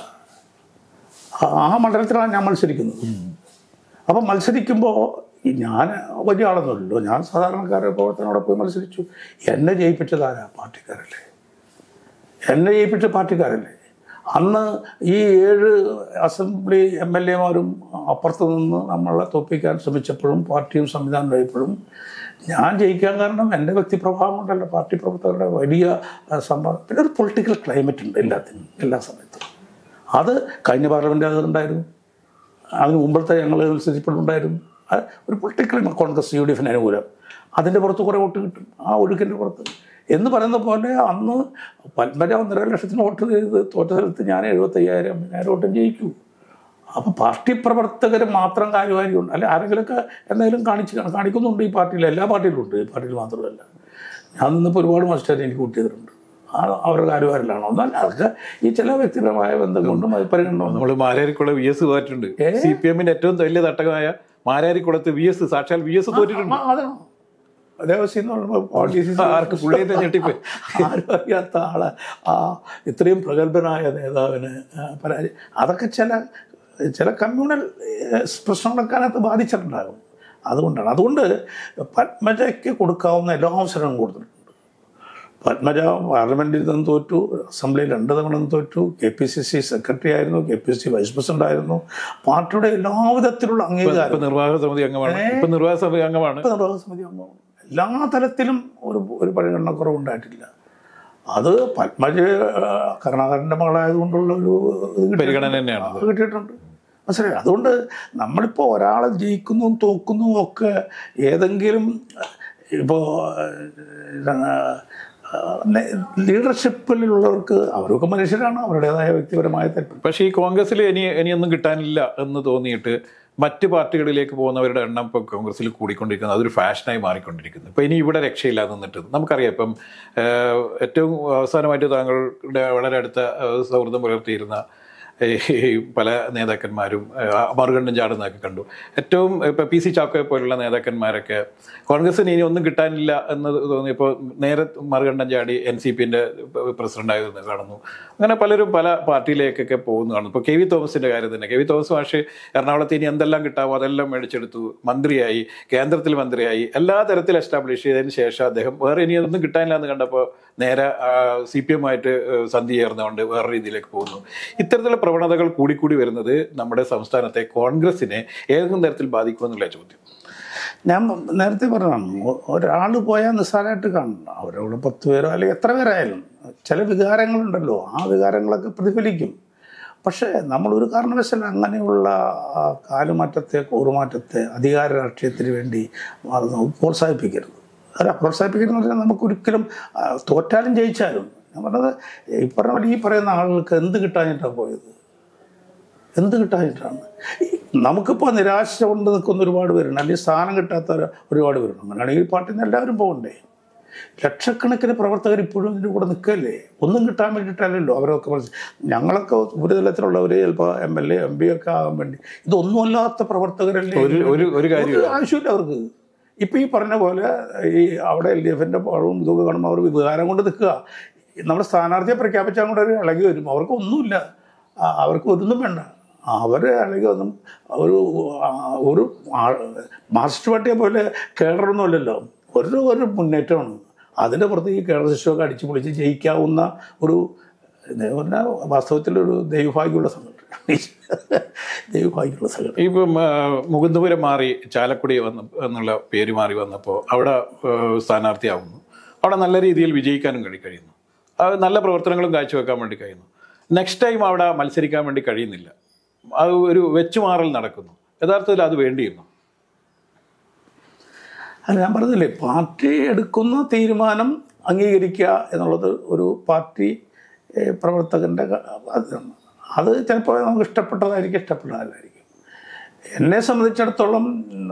ആ മണ്ഡലത്തിലാണ് ഞാൻ മത്സരിക്കുന്നത്. അപ്പം മത്സരിക്കുമ്പോൾ ഞാൻ വലിയ ആളൊന്നുമില്ലല്ലോ, ഞാൻ സാധാരണക്കാരുടെ പ്രവർത്തനോടെ പോയി മത്സരിച്ചു. എന്നെ ജയിപ്പിച്ചതാരാ? പാർട്ടിക്കാരല്ലേ. എന്നെ ജയിപ്പിച്ച പാർട്ടിക്കാരല്ലേ. അന്ന് ഈ ഏഴ് അസംബ്ലി എം എൽ എമാരും അപ്പുറത്ത് നിന്ന് നമ്മളെ തോൽപ്പിക്കാൻ ശ്രമിച്ചപ്പോഴും പാർട്ടിയും സംവിധാനമായപ്പോഴും ഞാൻ ജയിക്കാൻ കാരണം എൻ്റെ വ്യക്തിപ്രഭാവം കൊണ്ടല്ല, പാർട്ടി പ്രവർത്തകരുടെ വലിയ സംഭവം. പിന്നെ ഒരു പൊളിറ്റിക്കൽ ക്ലൈമറ്റ് ഉണ്ട് എല്ലാത്തിനും, എല്ലാ സമയത്തും. അത് കഴിഞ്ഞ പാർലമെൻറ്റ് അതുണ്ടായിരുന്നു, അതിന് മുമ്പത്തെ ഞങ്ങൾ മത്സരിച്ചിട്ടുണ്ടായിരുന്നു. ഒരു പൊളിറ്റിക്കൽ കോൺഗ്രസ് യു ഡി എഫിന് അനുകൂലം, അതിൻ്റെ പുറത്ത് കുറേ വോട്ട് കിട്ടും, ആ ഒഴുക്കിൻ്റെ പുറത്ത് എന്ന് പറയുന്ന പോലെ. അന്ന് പത്മജ ഒന്നര ലക്ഷത്തിന് വോട്ട് ചെയ്ത് തോറ്റ സ്ഥലത്ത് ഞാൻ എഴുപത്തയ്യായിരം അമ്പതിനായിരം വോട്ടും ജയിക്കൂ. അപ്പോൾ പാർട്ടി പ്രവർത്തകർ മാത്രം കാര്യമായിരിക്കും, അല്ലെ ആരെങ്കിലുമൊക്കെ എന്തെങ്കിലും കാണിച്ച് കാണിക്കുന്നുണ്ട് ഈ പാർട്ടിയിൽ. എല്ലാ പാർട്ടിയിലും ഉണ്ട്, ഈ പാർട്ടിയിൽ മാത്രമല്ല. ഞാൻ നിന്നിപ്പോൾ ഒരുപാട് മത്സരം എനിക്ക് കൂട്ടി ചെയ്തിട്ടുണ്ട്. ആ അവരുടെ കാര്യമാരിലാണോ എന്നാൽ അതൊക്കെ ഈ ചില വ്യക്തിപരമായ ബന്ധം കൊണ്ടും അത് പരിഗണന. നമ്മൾ മാരാരിക്കുളം വി എസ് തോറ്റിട്ടുണ്ട്. സി പി എമ്മിന്റെ ഏറ്റവും വലിയ തട്ടകമായ മാരാരിക്കുളത്ത് വി എസ് സാക്ഷാൽ വി എസ് തോറ്റിട്ടുണ്ട്. അതാണോ ദേവസ്വം എന്ന് പറയുമ്പോൾ ആർക്ക് പുള്ളിയുടെ ഞെട്ടിപ്പ് ആരും അറിയാത്ത ആളെ ആ ഇത്രയും പ്രഗത്ഭനായ നേതാവിന് പരാജയം. അതൊക്കെ ചില ചില കമ്മ്യൂണൽ പ്രശ്നങ്ങളൊക്കെ അതിനകത്ത് ബാധിച്ചിട്ടുണ്ടാകും. അതുകൊണ്ടാണ് അതുകൊണ്ട് പത്മജയ്ക്ക് കൊടുക്കാവുന്ന എല്ലാ അവസരവും കൊടുത്തിട്ടുണ്ട്. പത്മജ പാർലമെൻറ്റിൽ നിന്ന് തോറ്റു, അസംബ്ലിയിൽ രണ്ട് തവണ തോറ്റു, K P C C secretary ആയിരുന്നു, K P C C vice president ആയിരുന്നു. പാർട്ടിയുടെ എല്ലാ വിധത്തിലുള്ള അംഗീകാരം. നിർവാഹക സമിതി അംഗമാണ്, ഇപ്പൊ നിർവാഹക സമിതി അംഗമാണ് ഇപ്പൊ നിർവാഹക സമിതി അംഗമാണ്. എല്ലാ തലത്തിലും ഒരു ഒരു പരിഗണനക്കുറവുണ്ടായിട്ടില്ല. അത് പത്മജ കരുണാകരൻ്റെ മകളായതുകൊണ്ടുള്ള ഒരു പരിഗണന തന്നെയാണ് കിട്ടിയിട്ടുണ്ട്. മനസ്സിലായി. അതുകൊണ്ട് നമ്മളിപ്പോൾ ഒരാളെ ജയിക്കുന്നതും തോക്കുന്നതും ഒക്കെ ഏതെങ്കിലും ഇപ്പോൾ ലീഡർഷിപ്പിലുള്ളവർക്ക് അവരൊക്കെ മനുഷ്യരാണ്, അവരുടേതായ വ്യക്തിപരമായ തെറ്റ്. പക്ഷേ ഈ കോൺഗ്രസ്സിൽ ഇനി ഇനിയൊന്നും കിട്ടാനില്ല എന്ന് തോന്നിയിട്ട് മറ്റ് പാർട്ടികളിലേക്ക് പോകുന്നവരുടെ എണ്ണം ഇപ്പോൾ കോൺഗ്രസ്സിൽ കൂടിക്കൊണ്ടിരിക്കുന്നത്, അതൊരു ഫാഷനായി മാറിക്കൊണ്ടിരിക്കുന്നു. ഇപ്പോൾ ഇനി ഇവിടെ രക്ഷയില്ലാതെ നിന്നിട്ട് നമുക്കറിയാം. ഇപ്പം ഏറ്റവും അവസാനമായിട്ട് താങ്കളുടെ വളരെ അടുത്ത സൗഹൃദം പുലർത്തിയിരുന്ന പല നേതാക്കന്മാരും മറുകണ്ഠം ചാടുന്നതൊക്കെ കണ്ടു. ഏറ്റവും ഇപ്പോൾ പി സി ചാക്കോയെ പോലുള്ള നേതാക്കന്മാരൊക്കെ കോൺഗ്രസ്സിന് ഇനി ഒന്നും കിട്ടാനില്ല എന്ന് തോന്നിയപ്പോൾ നേരെ മറുകണ്ഠം ചാടി എൻ സി പിൻ്റെ പ്രസിഡൻ്റായിരുന്നു കാണുന്നു. അങ്ങനെ പലരും പല പാർട്ടിയിലേക്കൊക്കെ പോകുന്നു കാണുന്നു. ഇപ്പോൾ കെ വി തോമസിൻ്റെ കാര്യം തന്നെ. കെ വി തോമസ് മാഷ് എറണാകുളത്ത് ഇനി എന്തെല്ലാം കിട്ടാമോ അതെല്ലാം മേടിച്ചെടുത്തു, മന്ത്രിയായി, കേന്ദ്രത്തിൽ മന്ത്രിയായി, എല്ലാ തരത്തിൽ എസ്റ്റാബ്ലിഷ് ചെയ്തതിന് ശേഷം അദ്ദേഹം വേറെ ഇനി ഒന്നും കിട്ടാനില്ല എന്ന് കണ്ടപ്പോൾ നേരെ സി പി എമ്മായിട്ട് സന്ധി ചേർന്നുകൊണ്ട് വേറെ രീതിയിലേക്ക് പോകുന്നു. ഇത്തരത്തിലുള്ള പ്രവണതകൾ കൂടിക്കൂടി വരുന്നത് നമ്മുടെ സംസ്ഥാനത്തെ കോൺഗ്രസിനെ ഏതെങ്കിലും തരത്തിൽ ബാധിക്കുമെന്നുള്ള ചോദ്യം. ഞാൻ നേരത്തെ പറഞ്ഞതാണ്, ഒരാൾ പോയാൽ നിസ്സാരമായിട്ട് കാണണം. അവരോട് പത്ത് പേരോ അല്ലെങ്കിൽ എത്ര പേരായാലും ചില വികാരങ്ങളുണ്ടല്ലോ, ആ വികാരങ്ങളൊക്കെ പ്രതിഫലിക്കും. പക്ഷേ നമ്മളൊരു കാരണവശാലും അങ്ങനെയുള്ള കാലുമാറ്റത്തെ കൂറുമാറ്റത്തെ അധികാര രാഷ്ട്രീയത്തിന് വേണ്ടി പ്രോത്സാഹിപ്പിക്കരുത്. അല്ല, പ്രോത്സാഹിപ്പിക്കരുതെന്ന് പറഞ്ഞാൽ നമുക്കൊരിക്കലും തോറ്റാലും ജയിച്ചാലും, ഞാൻ പറഞ്ഞത് ഈ പറഞ്ഞ പോലെ ഈ പറയുന്ന ആളുകൾക്ക് എന്ത് കിട്ടാഞ്ഞിട്ടാണ് പോയത്, എന്ത് കിട്ടാഞ്ഞിട്ടാണ്. നമുക്കിപ്പോൾ നിരാശ കൊണ്ട് നിൽക്കുന്ന ഒരുപാട് പേരുണ്ട്, അല്ലെങ്കിൽ സ്ഥാനം കിട്ടാത്ത ഒരുപാട് പേരുണ്ട്. അങ്ങനെയാണെങ്കിൽ ഈ പാർട്ടിയിൽ നിന്ന് എല്ലാവരും പോകണ്ടേ? ലക്ഷക്കണക്കിന് പ്രവർത്തകർ ഇപ്പോഴും ഇതിൻ്റെ കൂടെ നിൽക്കല്ലേ? ഒന്നും കിട്ടാൻ വേണ്ടിയിട്ടല്ലല്ലോ അവരൊക്കെ. ഞങ്ങളൊക്കെ ഉപരിതലത്തിലുള്ളവർ ചിലപ്പോൾ M L A M P ഒക്കെ ആകാൻ വേണ്ടി, ഇതൊന്നുമല്ലാത്ത പ്രവർത്തകരല്ലേ. ഒരു കാര്യം ആവശ്യമില്ല അവർക്ക്. ഇപ്പം ഈ പറഞ്ഞ പോലെ ഈ അവിടെ എൽ ഡി എഫിൻ്റെ പഴവും ഇതൊക്കെ കാണുമ്പോൾ അവർ വികാരം കൊണ്ട് നിൽക്കുക. നമ്മുടെ സ്ഥാനാർത്ഥിയെ പ്രഖ്യാപിച്ചാൽ കൂടെ ഒരു ഇളകി വരും. അവർക്ക് ഒന്നുമില്ല, അവർക്ക് ഒന്നും വേണ്ട. അവർ ഇളകി ഒന്നും ഒരു ഒരു മാർക്സിസ്റ്റ് പാർട്ടിയെ പോലെ കേഡറൊന്നുമല്ലല്ലോ, ഒരു ഒരു മുന്നേറ്റമാണ്. അതിൻ്റെ പുറത്ത് ഈ കേഡർ ശിശുവൊക്കെ അടിച്ചു പൊളിച്ച് ജയിക്കാവുന്ന ഒരു പറഞ്ഞാൽ വാസ്തവത്തിലൊരു ദൈവഭാഗ്യമുള്ള സംഘടന, ദൈവഭാഗ്യമുള്ള സംഘടന. ഇപ്പം മുകുന്ദപുരം മാറി ചാലക്കുടി വന്ന എന്നുള്ള പേര് മാറി വന്നപ്പോൾ അവിടെ സ്ഥാനാർത്ഥിയാവുന്നു. അവിടെ നല്ല രീതിയിൽ വിജയിക്കാനും കഴി കഴിയുന്നു നല്ല പ്രവർത്തനങ്ങളും കാഴ്ചവെക്കാൻ വേണ്ടി കഴിയുന്നു. നെക്സ്റ്റ് ടൈം അവിടെ മത്സരിക്കാൻ വേണ്ടി കഴിയുന്നില്ല. അത് ഒരു വെച്ചുമാറൽ നടക്കുന്നു. യഥാർത്ഥത്തിൽ അത് വേണ്ടിയിരുന്നു. അല്ല, ഞാൻ പറഞ്ഞില്ലേ, പാർട്ടി എടുക്കുന്ന തീരുമാനം അംഗീകരിക്കുക എന്നുള്ളത് ഒരു പാർട്ടി പ്രവർത്തകൻ്റെ അതാണ്. അത് ചിലപ്പോൾ നമുക്ക് ഇഷ്ടപ്പെട്ടതായിരിക്കും, ഇഷ്ടപ്പെട്ടതല്ലായിരിക്കും. എന്നെ സംബന്ധിച്ചിടത്തോളം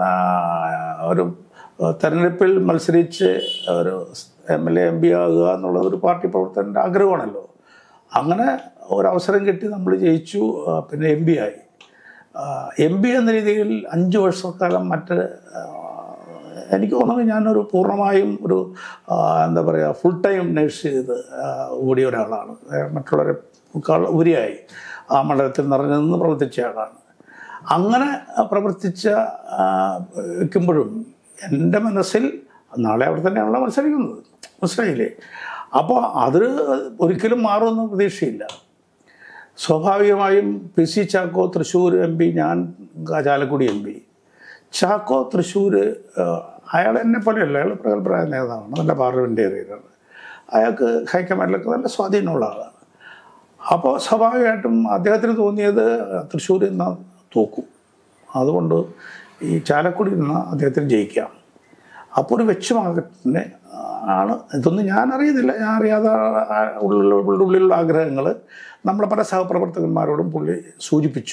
ഒരു തെരഞ്ഞെടുപ്പിൽ മത്സരിച്ച് ഒരു M L A M P ആകുക എന്നുള്ളത് ഒരു പാർട്ടി പ്രവർത്തകൻ്റെ ആഗ്രഹമാണല്ലോ. അങ്ങനെ ഒരവസരം കിട്ടി, നമ്മൾ ജയിച്ചു, പിന്നെ എം പി ആയി. എം പി എന്ന രീതിയിൽ അഞ്ച് വർഷക്കാലം മറ്റ് എനിക്ക് തോന്നുന്നു ഞാനൊരു പൂർണ്ണമായും ഒരു എന്താ പറയുക ഫുൾ ടൈം നേഴ്സ് ചെയ്ത് ഓടിയ ഒരാളാണ്. മറ്റുള്ളവരെക്കാൾ ഉപരിയായി ആ മണ്ഡലത്തിൽ നിറഞ്ഞു നിന്ന് പ്രവർത്തിച്ച ആളാണ്. അങ്ങനെ പ്രവർത്തിച്ച വയ്ക്കുമ്പോഴും എൻ്റെ മനസ്സിൽ നാളെ അവിടെ തന്നെയാണല്ലോ മത്സരിക്കുന്നത്, മനസ്സിലായില്ലേ? അപ്പോൾ അത് ഒരിക്കലും മാറുമെന്ന് പ്രതീക്ഷയില്ല. സ്വാഭാവികമായും P C Chacko Thrissur M P, ഞാൻ ചാലക്കുടി എം പി. ചാക്കോ തൃശ്ശൂർ, അയാൾ എന്നെ പോലെയല്ല, അയാൾ പ്രഗത്ഭരായ നേതാവാണ്, നല്ല പാർലമെൻറ്റേറിയനാണ്, അയാൾക്ക് ഹൈക്കമാൻഡിലൊക്കെ നല്ല സ്വാധീനമുള്ള ആളാണ്. അപ്പോൾ സ്വാഭാവികമായിട്ടും അദ്ദേഹത്തിന് തോന്നിയത് തൃശ്ശൂർ എന്നാൽ തോക്കും, അതുകൊണ്ട് ഈ ചാലക്കുടി നിന്നാൽ അദ്ദേഹത്തിന് ജയിക്കാം. അപ്പോൾ ഒരു വെച്ചുമാകത്തിന് ആണ്. ഇതൊന്നും ഞാൻ അറിയുന്നില്ല, ഞാൻ അറിയാതെ ഉള്ളിൽ ഉള്ളിലുള്ള ആഗ്രഹങ്ങൾ നമ്മളെ പല സഹപ്രവർത്തകന്മാരോടും പുള്ളി സൂചിപ്പിച്ചു.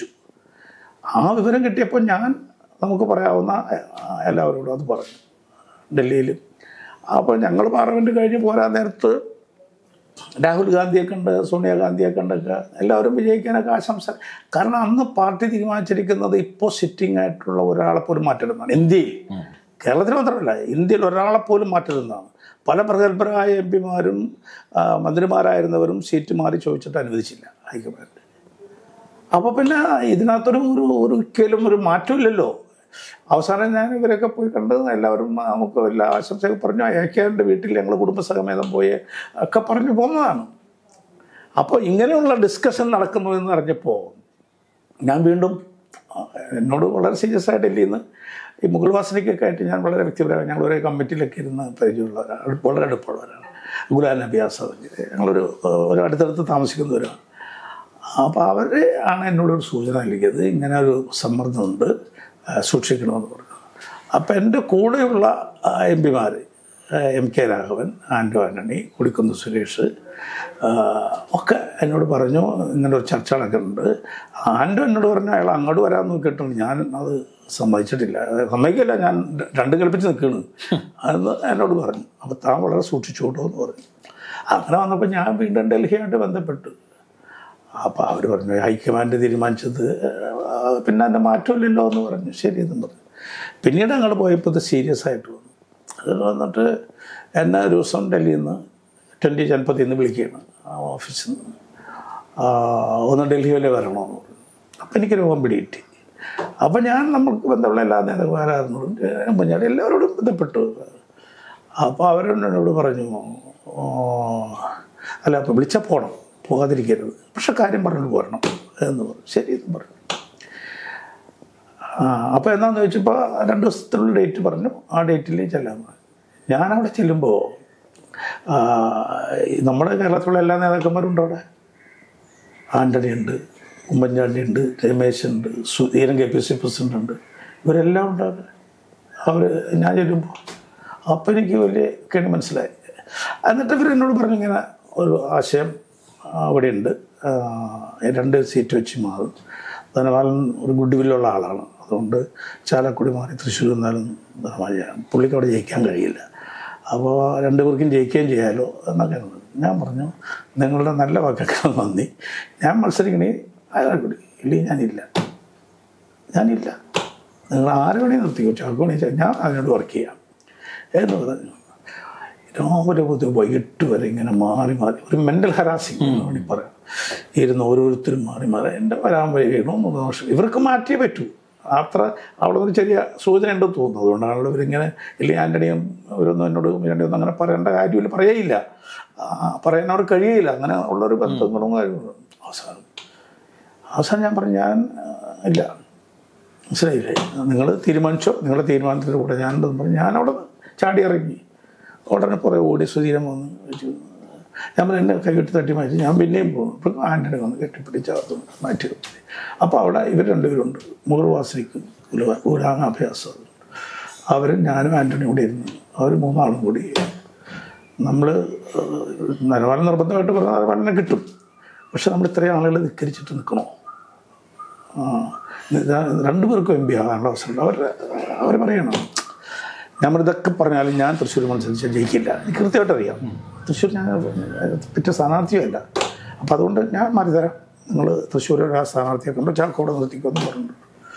ആ വിവരം കിട്ടിയപ്പോൾ ഞാൻ നമുക്ക് പറയാവുന്ന എല്ലാവരോടും അത് പറഞ്ഞു ഡൽഹിയിൽ. അപ്പോൾ ഞങ്ങൾ പാർലമെൻറ്റ് കഴിഞ്ഞ് പോരാൻ നേരത്ത് രാഹുൽ ഗാന്ധിയെ കണ്ട്, സോണിയാഗാന്ധിയെ കണ്ടൊക്കെ എല്ലാവരും വിജയിക്കാനൊക്കെ ആശംസ. കാരണം അന്ന് പാർട്ടി തീരുമാനിച്ചിരിക്കുന്നത് ഇപ്പോൾ സിറ്റിംഗ് ആയിട്ടുള്ള ഒരാളെ പോലും മാറ്റരുതെന്നാണ്. ഇന്ത്യയിൽ, കേരളത്തിൽ മാത്രമല്ല, ഇന്ത്യയിൽ ഒരാളെ പോലും മാറ്റരുതെന്നാണ്. പല പ്രഗത്ഭരായ എം പിമാരും മന്ത്രിമാരായിരുന്നവരും സീറ്റ് മാറി ചോദിച്ചിട്ട് അനുവദിച്ചില്ല ഹൈക്കമാൻഡ്. അപ്പോൾ പിന്നെ ഇതിനകത്തൊരു ഒരു ഒരിക്കലും ഒരു മാറ്റമില്ലല്ലോ. അവസാനം ഞാൻ ഇവരൊക്കെ പോയി കണ്ട് എല്ലാവരും നമുക്ക് എല്ലാ ആശംസയൊക്കെ പറഞ്ഞു. അയക്കാൻ്റെ വീട്ടിൽ ഞങ്ങൾ കുടുംബസമേതം പോയി ഒക്കെ പറഞ്ഞു പോകുന്നതാണ്. അപ്പോൾ ഇങ്ങനെയുള്ള ഡിസ്കഷൻ നടക്കുന്നു എന്ന് അറിഞ്ഞപ്പോൾ ഞാൻ വീണ്ടും, എന്നോട് വളരെ സീരിയസ് ആയിട്ട് ഡൽഹിയിൽ നിന്ന് ഈ മുഗൾ വാസനയ്ക്കൊക്കെ ആയിട്ട് ഞാൻ വളരെ വ്യക്തിപരമായി ഞങ്ങൾ ഒരേ കമ്മിറ്റിയിലൊക്കെ ഇരുന്ന് പരിചയമുള്ള ഒരാൾ, വളരെ അടുപ്പമുള്ളവരാണ്. ഗുലാം നബി ആസാദ്, ഞങ്ങളൊരു ഒരു അടുത്തടുത്ത് താമസിക്കുന്നവരാണ്. അപ്പോൾ അവർ ആണ് എന്നോടൊരു സൂചന നൽകിയത്, ഇങ്ങനെ ഒരു സമ്മർദ്ദമുണ്ട്, സൂക്ഷിക്കണമെന്ന് പറഞ്ഞു. അപ്പോൾ എൻ്റെ കൂടെയുള്ള എം പിമാർ എം കെ രാഘവൻ, ആൻഡോ ആൻ്റണി, കൊടിക്കുന്ന് സുരേഷ് ഒക്കെ എന്നോട് പറഞ്ഞു ഇങ്ങനെ ഒരു ചർച്ച നടക്കുന്നുണ്ട്. ആൻഡോ എന്നോട് പറഞ്ഞു അയാൾ അങ്ങോട്ട് വരാൻ നോക്കിയിട്ടുണ്ട്. ഞാൻ അത് സമ്മതിച്ചിട്ടില്ല, സമ്മതിക്കില്ല, ഞാൻ രണ്ട് കൽപ്പിച്ച് നിൽക്കുകയാണ് എന്ന് എന്നോട് പറഞ്ഞു. അപ്പോൾ താൻ വളരെ സൂക്ഷിച്ചോട്ടോ എന്ന് പറഞ്ഞു. അങ്ങനെ വന്നപ്പോൾ ഞാൻ വീണ്ടും ഡൽഹിയായിട്ട് ബന്ധപ്പെട്ടു. അപ്പോൾ അവർ പറഞ്ഞു ഹൈക്കമാൻഡ് തീരുമാനിച്ചത് പിന്നെ അതിൻ്റെ മാറ്റമില്ലല്ലോ എന്ന് പറഞ്ഞു. ശരി എന്നും പറഞ്ഞു. പിന്നീട് അങ്ങോട്ട് പോയപ്പോൾ ഇത് സീരിയസ് ആയിട്ട് വന്നു. അത് വന്നിട്ട് എന്നെ ഒരു ദിവസം ഡൽഹിയിൽ നിന്ന് ട്വൻറ്റി ജനപതിൽ നിന്ന് വിളിക്കുകയാണ് ആ ഓഫീസിൽ നിന്ന്, ഒന്ന് ഡൽഹി വരെ വരണമെന്ന് പറഞ്ഞു. അപ്പോൾ എനിക്ക് രോഗം പിടികിട്ടി. അപ്പോൾ ഞാൻ നമുക്ക് ബന്ധമുള്ള എല്ലാ നേതാക്കന്മാരായിരുന്നു ഞാൻ എല്ലാവരോടും ബന്ധപ്പെട്ടു. അപ്പോൾ അവരെന്നോട് പറഞ്ഞു, അല്ല അപ്പോൾ വിളിച്ചാൽ പോകണം, പോകാതിരിക്കരുത്, പക്ഷെ കാര്യം പറഞ്ഞു പോരണം എന്ന് പറഞ്ഞു. ശരി എന്ന് പറഞ്ഞു. ആ അപ്പോൾ എന്താണെന്ന് ചോദിച്ചപ്പോൾ രണ്ട് ദിവസത്തിനുള്ള ഡേറ്റ് പറഞ്ഞു. ആ ഡേറ്റിൽ ചെല്ലാൻ പറഞ്ഞു. ഞാനവിടെ ചെല്ലുമ്പോൾ നമ്മുടെ കേരളത്തിലുള്ള എല്ലാ നേതാക്കന്മാരും ഉണ്ട് അവിടെ. ആൻ്റണി ഉണ്ട്, ഉമ്മൻചാണ്ടി ഉണ്ട്, രമേശ് ഉണ്ട്, Sudheeran K P C president ഉണ്ട്, ഇവരെല്ലാം ഉണ്ട് അവിടെ. അവർ ഞാൻ ചെല്ലുമ്പോൾ അപ്പോൾ എനിക്ക് വലിയ കെണി മനസ്സിലായി. എന്നിട്ട് ഇവർ എന്നോട് പറഞ്ഞു ഇങ്ങനെ ഒരു ആശയം അവിടെയുണ്ട്, രണ്ട് സീറ്റ് വെച്ച് മാറും, ധനപാലൻ ഒരു ഗുഡ് വില്ലുള്ള ആളാണ്, അതുകൊണ്ട് ചാലക്കുടി മാറി തൃശ്ശൂർ എന്നാലും പുള്ളിക്ക് അവിടെ ജയിക്കാൻ കഴിയില്ല, അപ്പോൾ രണ്ടു പേർക്കും ജയിക്കുകയും ചെയ്യാമല്ലോ എന്നൊക്കെ. ഞാൻ പറഞ്ഞു നിങ്ങളുടെ നല്ല വാക്കൊക്കെ നന്ദി, ഞാൻ മത്സരിക്കണേ ചാലക്കുടി ഇല്ലെങ്കിൽ ഞാനില്ല ഞാനില്ല നിങ്ങൾ ആറ് മണി നിർത്തിക്കോ, ചാലക്കുടി ഞാൻ അതിനോട് വർക്ക് ചെയ്യാം എന്ന് പറഞ്ഞു. രാവിലെ മുതൽ വൈകിട്ട് വരെ ഇങ്ങനെ മാറി മാറി ഒരു മെൻ്റൽ ഹരാസിങ് എന്ന് വേണമെങ്കിൽ പറയാം. ഇരുന്ന് ഓരോരുത്തരും മാറി മാറി എൻ്റെ വരാൻ വൈകണോ മൂന്ന് വർഷം ഇവർക്ക് മാറ്റിയേ പറ്റൂ. അത്ര അവിടെ ഒരു ചെറിയ സൂചന ഉണ്ടെന്ന് തോന്നുന്നു. അതുകൊണ്ടാണല്ലോ ഇവരിങ്ങനെ ഇല്ലെങ്കിൽ ആൻ്റണിയും ഇവരൊന്നും എന്നോട് വേണ്ടിയൊന്നും അങ്ങനെ പറയേണ്ട കാര്യമില്ല, പറയേയില്ല, പറയാൻ അവർ കഴിയില്ല, അങ്ങനെ ഉള്ളൊരു ബന്ധങ്ങളും കാര്യങ്ങളും. അവസാനം അവസാനം ഞാൻ പറഞ്ഞു ഞാൻ ഇല്ല, മനസ്സിലായില്ലേ, നിങ്ങൾ തീരുമാനിച്ചോ, നിങ്ങളുടെ തീരുമാനത്തിൻ്റെ കൂടെ ഞാനുണ്ടെന്ന് പറഞ്ഞു. ഞാനവിടെ ചാടി ഇറങ്ങി. ഉടനെ കുറേ ഓടി സുധീരം വന്ന് വെച്ചു. ഞാൻ പറഞ്ഞു എന്നെ കൈകെട്ടി തട്ടി മാറ്റി. ഞാൻ പിന്നെയും പോകുന്നു. ഇപ്പം ആൻ്റണി വന്ന് കെട്ടിപ്പിടിച്ച് മാറ്റി നിർത്തി. അപ്പോൾ അവിടെ ഇവർ രണ്ടുപേരുണ്ട്, മുഗൾ വാസനിക്കും ഗുലാം അഭയാസുണ്ട്. അവരും ഞാനും ആൻ്റണിയും കൂടി ഇരുന്നു. അവർ മൂന്നാളും കൂടി നമ്മൾ നിലവാരം നിർബന്ധമായിട്ട് പറഞ്ഞാൽ നിലവാരം കിട്ടും. പക്ഷെ നമ്മൾ ഇത്രയും ആളുകൾ ധിക്കരിച്ചിട്ട് നിൽക്കണോ? രണ്ടുപേർക്കും എം പി ആകാനുള്ള അവസരം അവർ അവർ പറയണം. നമ്മളിതൊക്കെ പറഞ്ഞാലും ഞാൻ തൃശ്ശൂർ മത്സരിച്ചാൽ ജയിക്കില്ല, എനിക്ക് കൃത്യമായിട്ട് അറിയാം. തൃശ്ശൂർ ഞാൻ പറ്റ സ്ഥാനാർത്ഥിയല്ല. അപ്പം അതുകൊണ്ട് ഞാൻ മാറിത്തരാം, നിങ്ങൾ തൃശ്ശൂർ ആ സ്ഥാനാർത്ഥിയെ കൊണ്ട് ചാക്കോടെ നിർത്തിക്കുമെന്ന് പറഞ്ഞു.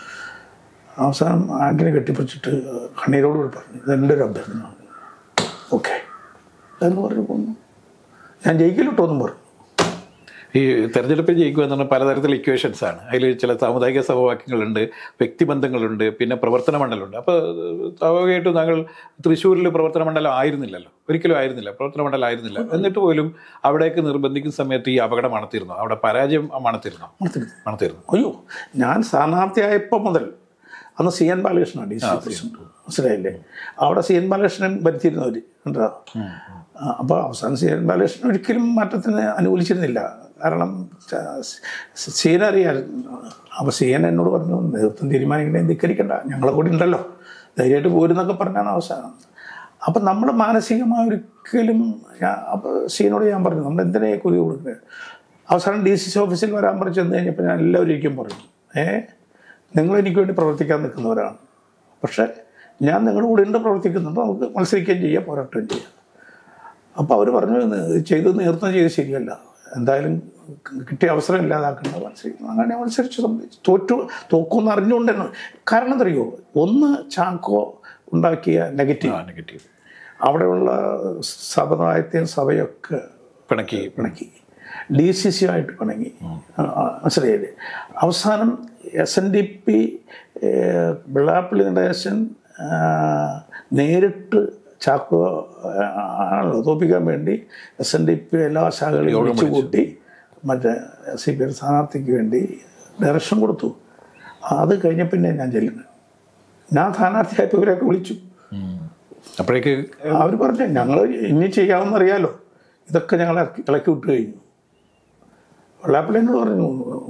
അവസാനം ആന്റണി കെട്ടിപ്പിടിച്ചിട്ട് കണ്ണീരോട് പറഞ്ഞു, ഇതെൻ്റെ ഒരു അഭ്യർത്ഥന, ഓക്കെ എന്ന് പറഞ്ഞു പോന്നു. ഞാൻ ജയിക്കില്ലിട്ടോ എന്നും പറഞ്ഞു. ഈ തെരഞ്ഞെടുപ്പിൽ ജയിക്കുക എന്ന് പറഞ്ഞാൽ പലതരത്തിലുള്ള ഇക്വേഷൻസ് ആണ്. അതിൽ ചില സാമുദായിക സമവാക്യങ്ങളുണ്ട്, വ്യക്തിബന്ധങ്ങളുണ്ട്, പിന്നെ പ്രവർത്തന മണ്ഡലമുണ്ട്. അപ്പോൾ സ്വാഭാവികമായിട്ടും താങ്കൾ തൃശ്ശൂരിൽ പ്രവർത്തന മണ്ഡലം ആയിരുന്നില്ലല്ലോ, ഒരിക്കലും ആയിരുന്നില്ല, പ്രവർത്തന മണ്ഡലം ആയിരുന്നില്ല. എന്നിട്ട് പോലും അവിടേക്ക് നിർബന്ധിക്കുന്ന സമയത്ത് ഈ അപകടം മണത്തിരുന്നു, അവിടെ പരാജയം മണത്തിരുന്നു മണത്തിരുന്നു അയ്യോ, ഞാൻ സ്ഥാനാർത്ഥിയായപ്പോൾ മുതൽ അന്ന് C N Balakrishnan D C president, മനസ്സിലായില്ലേ? അവിടെ സി എൻ ബാലകൃഷ്ണൻ ഭരിച്ചിരുന്നവർ കണ്ടോ. അപ്പോൾ അവസാനം സി എൻ ബാലകൃഷ്ണൻ ഒരിക്കലും മാറ്റത്തിന് അനുകൂലിച്ചിരുന്നില്ല. കാരണം സീന അറിയാമായിരുന്നു. അപ്പോൾ സീന എന്നോട് പറഞ്ഞു, നേതൃത്വം തീരുമാനിക്കണേ ധിക്കരിക്കണ്ട, ഞങ്ങളെ കൂടി ഉണ്ടല്ലോ, ധൈര്യമായിട്ട് പോരുന്നൊക്കെ പറഞ്ഞാണ് അവസാനം. അപ്പം നമ്മൾ മാനസികമായി ഒരിക്കലും അപ്പോൾ സീനോട് ഞാൻ പറഞ്ഞു, നമ്മൾ എന്തിനാ കുതി കൊടുക്കുന്നത്? അവസാനം ഡി സി സി ഓഫീസിൽ വരാൻ പറഞ്ഞു. ചെന്ന് കഴിഞ്ഞപ്പോൾ ഞാൻ എല്ലാവരും ഒരിക്കലും പറഞ്ഞു, ഏ നിങ്ങൾ എനിക്ക് വേണ്ടി പ്രവർത്തിക്കാൻ നിൽക്കുന്നവരാണ്, പക്ഷേ ഞാൻ നിങ്ങളുടെ കൂടെ ഉണ്ട് പ്രവർത്തിക്കുന്നുണ്ട്, നമുക്ക് മത്സരിക്കുകയും ചെയ്യാം, പോരാട്ടം ചെയ്യാം. അപ്പോൾ അവർ പറഞ്ഞു, ചെയ്ത് നേതൃത്വം ചെയ്ത് ശരിയല്ല, എന്തായാലും കിട്ടിയ അവസരം ഇല്ലാതാക്കേണ്ട, മത്സരിക്കുന്നു. അങ്ങനെ മത്സരിച്ച് സംബന്ധിച്ച് തോറ്റു തോക്കുമെന്ന് അറിഞ്ഞുകൊണ്ട് തന്നെ. കാരണം എന്തറിയോ, ഒന്ന് ചാക്കോ ഉണ്ടാക്കിയ നെഗറ്റീവ് നെഗറ്റീവ് അവിടെയുള്ള സമുദായത്തെയും സഭയൊക്കെ പിണക്കി പിണക്കി ഡി സി സി ആയിട്ട് പിണങ്ങി, മനസ്സിലായില്ലേ? അവസാനം S N D P Vellappally Natesan നേരിട്ട് ചാക്കോ ആണല്ലോ തോപ്പിക്കാൻ വേണ്ടി എസ് എൻ ഡി പി എല്ലാ ശാഖകളും വിളിച്ചു കൂട്ടി മറ്റേ സി പി എം സ്ഥാനാർത്ഥിക്ക് വേണ്ടി ഡയറക്ഷൻ കൊടുത്തു. അത് കഴിഞ്ഞ പിന്നെ ഞാൻ ചെല്ലുന്നത്, ഞാൻ സ്ഥാനാർത്ഥിയായപ്പോൾ ഇവരെയൊക്കെ വിളിച്ചു. അപ്പോഴേക്ക് അവർ പറഞ്ഞു, ഞങ്ങൾ ഇനി ചെയ്യാമെന്ന് അറിയാലോ, ഇതൊക്കെ ഞങ്ങൾ ഇറക്കി ഇളക്കി വിട്ട് കഴിഞ്ഞു. വെള്ളാപ്പള്ളി എന്നോട് പറഞ്ഞു,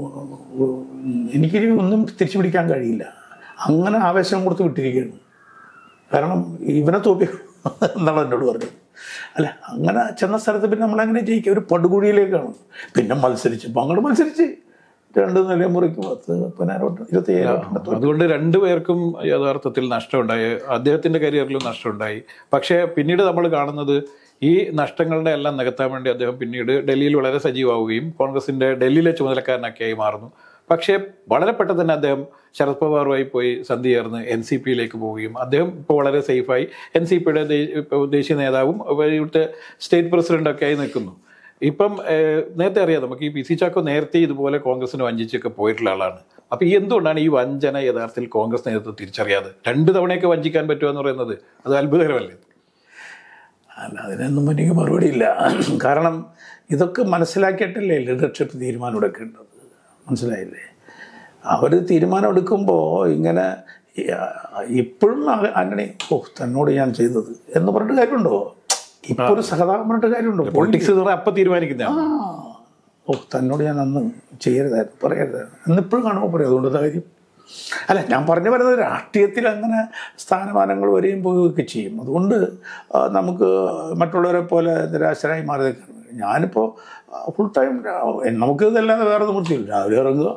എനിക്കിനി ഒന്നും തിരിച്ചു പിടിക്കാൻ കഴിയില്ല, അങ്ങനെ ആവേശം കൊടുത്ത് വിട്ടിരിക്കുകയാണ്, കാരണം ഇവനെ തോപ്പി എന്നാണ് എന്നോട് പറഞ്ഞത്. അല്ല, അങ്ങനെ ചെന്ന സ്ഥലത്ത് പിന്നെ നമ്മളങ്ങനെ ജയിക്കുക ഒരു പടുകുഴിയിലേക്കാണ്. പിന്നെ മത്സരിച്ചപ്പോൾ അങ്ങോട്ട് മത്സരിച്ച് രണ്ട് നിലമുറിക്ക് പത്ത് പതിനായിരം ഇരുപത്തി ഏഴായിരം. അതുകൊണ്ട് രണ്ടുപേർക്കും യഥാർത്ഥത്തിൽ നഷ്ടമുണ്ടായി, അദ്ദേഹത്തിൻ്റെ കരിയറിലും നഷ്ടമുണ്ടായി. പക്ഷേ പിന്നീട് നമ്മൾ കാണുന്നത് ഈ നഷ്ടങ്ങളുടെ എല്ലാം നികത്താൻ വേണ്ടി അദ്ദേഹം പിന്നീട് ഡൽഹിയിൽ വളരെ സജീവമാവുകയും കോൺഗ്രസിൻ്റെ ഡൽഹിയിലെ ചുമതലക്കാരനൊക്കെയായി മാറുന്നു. പക്ഷേ വളരെ പെട്ടെന്ന് തന്നെ അദ്ദേഹം ശരത് പവാറുമായി പോയി സന്ധി ചേർന്ന് എൻ സി പിയിലേക്ക് പോവുകയും അദ്ദേഹം ഇപ്പോൾ വളരെ സേഫായി എൻ സി പിയുടെ ദേശീയ നേതാവും ഇവിടുത്തെ സ്റ്റേറ്റ് പ്രസിഡൻ്റൊക്കെ ആയി നിൽക്കുന്നു. ഇപ്പം നേരത്തെ അറിയാം നമുക്ക്, ഈ പി സി ചാക്കോ നേരത്തെ ഇതുപോലെ കോൺഗ്രസിന് വഞ്ചിച്ചൊക്കെ പോയിട്ടുള്ള ആളാണ്. അപ്പോൾ ഈ എന്തുകൊണ്ടാണ് ഈ വഞ്ചന യഥാർത്ഥത്തിൽ കോൺഗ്രസ് നേതൃത്വം തിരിച്ചറിയാതെ രണ്ട് തവണയൊക്കെ വഞ്ചിക്കാൻ പറ്റുക എന്ന് പറയുന്നത്? അത് അത്ഭുതകരമല്ലേ? അല്ല, അതിനൊന്നും എനിക്ക് മറുപടിയില്ല. കാരണം ഇതൊക്കെ മനസ്സിലാക്കിയിട്ടല്ലേ ലീഡർഷിപ്പ് തീരുമാനം എടുക്കേണ്ടത്, മനസ്സിലായില്ലേ? അവർ തീരുമാനം എടുക്കുമ്പോൾ ഇങ്ങനെ ഇപ്പോഴും ആന്റണി ഓ തന്നോട് ഞാൻ ചെയ്തത് എന്ന് പറഞ്ഞിട്ട് കാര്യമുണ്ടോ? ഇപ്പോൾ ഒരു സഹതാപം പറഞ്ഞിട്ട് കാര്യമുണ്ടോ? പൊളിറ്റിക്സ് അപ്പം തീരുമാനിക്കുന്ന ആ ഓ തന്നോട് ഞാൻ അന്ന് ചെയ്യരുതായിരുന്നു പറയരുതായിരുന്നു എന്നിപ്പോഴും കാണുമ്പോൾ പറയും. അതുകൊണ്ട് കാര്യം അല്ല, ഞാൻ പറഞ്ഞു വരുന്നത് രാഷ്ട്രീയത്തിൽ അങ്ങനെ സ്ഥാനമാനങ്ങൾ വരെയും പോവുകയൊക്കെ ചെയ്യും. അതുകൊണ്ട് നമുക്ക് മറ്റുള്ളവരെ പോലെ നിരാശരായി മാറി നിൽക്കണം. ഞാനിപ്പോൾ ഫുൾ ടൈം നമുക്ക് ഇതല്ലാതെ വേറെ നിവൃത്തിയില്ല. രാവിലെ ഇറങ്ങുക,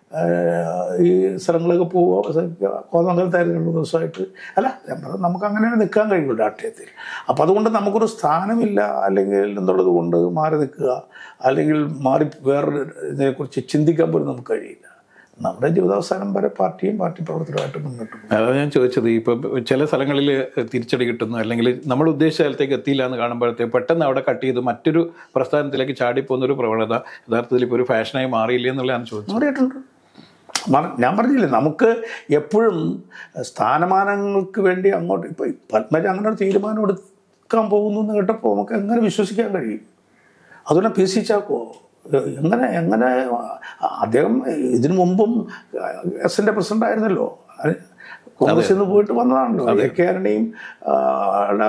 ഈ സ്ഥലങ്ങളൊക്കെ പോവുക, കോതമംഗലത്തായിരുന്നു രണ്ട് ദിവസമായിട്ട്. അല്ല, ഞാൻ പറഞ്ഞത് നമുക്ക് അങ്ങനെ നിൽക്കാൻ കഴിയുള്ളൂ രാഷ്ട്രീയത്തിൽ. അപ്പം അതുകൊണ്ട് നമുക്കൊരു സ്ഥാനമില്ല അല്ലെങ്കിൽ എന്നുള്ളത് കൊണ്ട് മാറി നിൽക്കുക, അല്ലെങ്കിൽ മാറി വേറെ ഇതിനെക്കുറിച്ച് ചിന്തിക്കാൻ പോലും നമുക്ക് കഴിയില്ല. നമ്മുടെ ജീവിതാവസാനം വരെ പാർട്ടിയും പാർട്ടി പ്രവർത്തനമായിട്ട് മുന്നോട്ട് പോകും. അതാണ് ഞാൻ ചോദിച്ചത്. ഇപ്പം ചില സ്ഥലങ്ങളിൽ തിരിച്ചടി കിട്ടുന്നു, അല്ലെങ്കിൽ നമ്മൾ ഉദ്ദേശിച്ച സ്ഥലത്തേക്ക് എത്തിയില്ല എന്ന് കാണുമ്പോഴത്തേക്ക് പെട്ടെന്ന് അവിടെ കട്ട് ചെയ്ത് മറ്റൊരു പ്രസ്ഥാനത്തിലേക്ക് ചാടിപ്പോകുന്നൊരു പ്രവണത യഥാർത്ഥത്തിൽ ഇപ്പോൾ ഒരു ഫാഷനായി മാറിയില്ലേ എന്നുള്ളതാണ് ചോദിച്ചത്. മാറിയിട്ടുണ്ട്. ഞാൻ പറഞ്ഞില്ലേ, നമുക്ക് എപ്പോഴും സ്ഥാനമാനങ്ങൾക്ക് വേണ്ടി അങ്ങോട്ട് ഇപ്പോൾ പത്മജ അങ്ങനെ ഒരു തീരുമാനം എടുക്കാൻ പോകുന്നു എന്ന് കേട്ടപ്പോൾ നമുക്ക് എങ്ങനെ വിശ്വസിക്കാൻ കഴിയും? അതുപോലെ പി സി ചാക്കോ എങ്ങനെ എങ്ങനെ അദ്ദേഹം ഇതിനു മുമ്പും എസിൻ്റെ പ്രസിഡന്റ് ആയിരുന്നല്ലോ, കോൺഗ്രസിൽ നിന്ന് പോയിട്ട് വന്നതാണല്ലോ. എ കെ ആന്റണിയും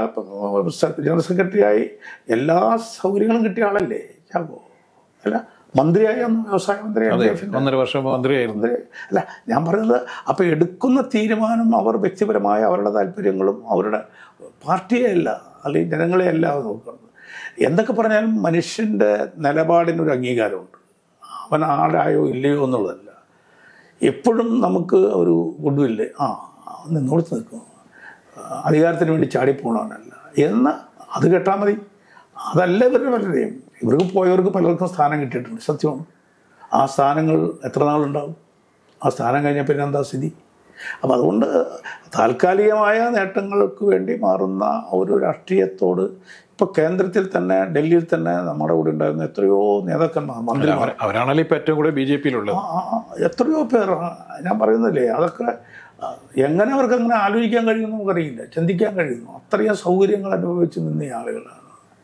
ജനറൽ സെക്രട്ടറിയായി എല്ലാ സൗകര്യങ്ങളും കിട്ടിയ ആളല്ലേ ചാക്കോ? അല്ല, മന്ത്രിയായി അന്ന് വ്യവസായ മന്ത്രി എൽ ഡി എഫിൻ്റെ ഒന്നര വർഷം മന്ത്രിയായിരുന്നു. മന്ത്രി അല്ല ഞാൻ പറയുന്നത്. അപ്പോൾ എടുക്കുന്ന തീരുമാനം അവർ വ്യക്തിപരമായ അവരുടെ താല്പര്യങ്ങളും അവരുടെ പാർട്ടിയെ അല്ല അല്ലെങ്കിൽ ജനങ്ങളെ അല്ല നോക്കുന്നത്. എന്തൊക്കെ പറഞ്ഞാലും മനുഷ്യൻ്റെ നിലപാടിനൊരു അംഗീകാരമുണ്ട്. അവൻ ആരായോ ഇല്ലയോ എന്നുള്ളതല്ല. എപ്പോഴും നമുക്ക് ഒരു ഗുഡ്വില്ല് ആ നിന്നോടത്ത് നിൽക്കും, അധികാരത്തിന് വേണ്ടി ചാടിപ്പോണവനല്ല എന്ന് അത് കേട്ടാൽ മതി. അതല്ല ഇവരുടെ പലരെയും ഇവർക്ക് പോയവർക്ക് പലർക്കും സ്ഥാനം കിട്ടിയിട്ടുണ്ട്, സത്യമാണ്. ആ സ്ഥാനങ്ങൾ എത്ര നാളുണ്ടാവും? ആ സ്ഥാനം കഴിഞ്ഞാൽ പിന്നെ എന്താ സ്ഥിതി? അപ്പം അതുകൊണ്ട് താൽക്കാലികമായ നേട്ടങ്ങൾക്ക് വേണ്ടി മാറുന്ന ഒരു രാഷ്ട്രീയത്തോട് ഇപ്പോൾ കേന്ദ്രത്തിൽ തന്നെ ഡൽഹിയിൽ തന്നെ നമ്മുടെ കൂടെ ഉണ്ടായിരുന്ന എത്രയോ നേതാക്കന്മാർ, മന്ത്രിമാർ, അവരാണല്ലോ ഇപ്പോൾ ഏറ്റവും കൂടുതൽ ബി ജെ പിയിലുള്ളത്. എത്രയോ പേർ ഞാൻ പറയുന്നില്ലേ, അതൊക്കെ എങ്ങനെ അവർക്ക് അങ്ങനെ ആലോചിക്കാൻ കഴിയുമെന്ന് നമുക്കറിയില്ല, ചിന്തിക്കാൻ കഴിയുന്നു. അത്രയും സൗകര്യങ്ങൾ അനുഭവിച്ച് നിന്ന ആളുകളാണ്.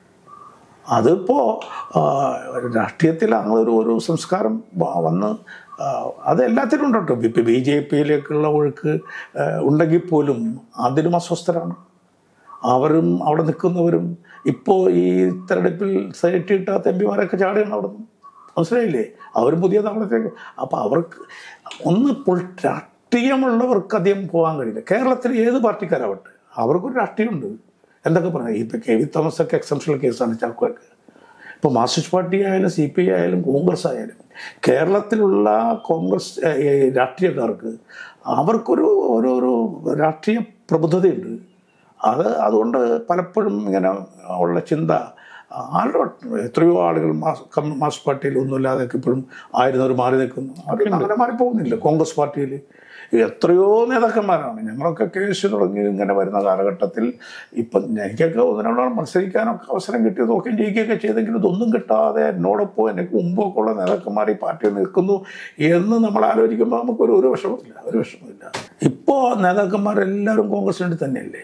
അതിപ്പോൾ രാഷ്ട്രീയത്തിൽ അങ്ങനൊരു ഒരു സംസ്കാരം വന്ന് അത് എല്ലാത്തിനും ഉണ്ട് കേട്ടോ. ഇപ്പം ബി ജെ പിയിലേക്കുള്ള ഒഴുക്ക് ഉണ്ടെങ്കിൽ പോലും അതിലും അസ്വസ്ഥരാണ് അവരും അവിടെ നിൽക്കുന്നവരും. ഇപ്പോൾ ഈ തെരഞ്ഞെടുപ്പിൽ സൈറ്റ് കിട്ടാത്ത എം പിമാരൊക്കെ ചാടുകയാണ് അവിടെ നിന്ന്, മനസ്സിലായില്ലേ? അവരും പുതിയ താമസത്തേക്ക്. അപ്പോൾ അവർക്ക് ഒന്ന് ഇപ്പോൾ രാഷ്ട്രീയമുള്ളവർക്ക് അധികം പോകാൻ കഴിയില്ല. കേരളത്തിൽ ഏത് പാർട്ടിക്കാരാവട്ടെ അവർക്കൊരു രാഷ്ട്രീയമുണ്ട്. എന്തൊക്കെ പറഞ്ഞാൽ ഇപ്പോൾ കെ വി തോമസൊക്കെ എക്സെപ്ഷണൽ കേസാണ്, ചാക്കോയൊക്കെ. ഇപ്പോൾ മാർക്സിസ്റ്റ് പാർട്ടി ആയാലും സി പി ഐ ആയാലും കോൺഗ്രസ് ആയാലും കേരളത്തിലുള്ള കോൺഗ്രസ് രാഷ്ട്രീയക്കാർക്ക് അവർക്കൊരു ഒരു ഒരു രാഷ്ട്രീയ പ്രബുദ്ധതയുണ്ട്. അത് അതുകൊണ്ട് പലപ്പോഴും ഇങ്ങനെ ഉള്ള ചിന്ത ആളുടെ എത്രയോ ആളുകൾ മാസ് മാർക്സിസ്റ്റ് പാർട്ടിയിൽ ഒന്നുമില്ലാതെ ഇപ്പോഴും ആയിരുന്നവർ മാറി നിൽക്കുന്നു. അവർ അങ്ങനെ മാറിപ്പോകുന്നില്ല. കോൺഗ്രസ് പാർട്ടിയിൽ എത്രയോ നേതാക്കന്മാരാണ്. ഞങ്ങളൊക്കെ കേസ് തുടങ്ങി ഇങ്ങനെ വരുന്ന കാലഘട്ടത്തിൽ ഇപ്പം എനിക്കൊക്കെ ഒന്നിനോടാണ് മത്സരിക്കാനൊക്കെ അവസരം കിട്ടി നോക്കുകയും ജയിക്കുകയൊക്കെ ചെയ്തെങ്കിലും ഇതൊന്നും കിട്ടാതെ എന്നോടൊപ്പം എനിക്ക് മുമ്പൊക്കെ ഉള്ള നേതാക്കന്മാർ ഈ പാർട്ടിയിൽ നിൽക്കുന്നു എന്ന് നമ്മൾ ആലോചിക്കുമ്പോൾ നമുക്കൊരു ഒരു വിഷമമില്ല ഒരു വിഷമമില്ല ഇപ്പോൾ നേതാക്കന്മാരെല്ലാവരും കോൺഗ്രസിന് വേണ്ടി തന്നെയല്ലേ?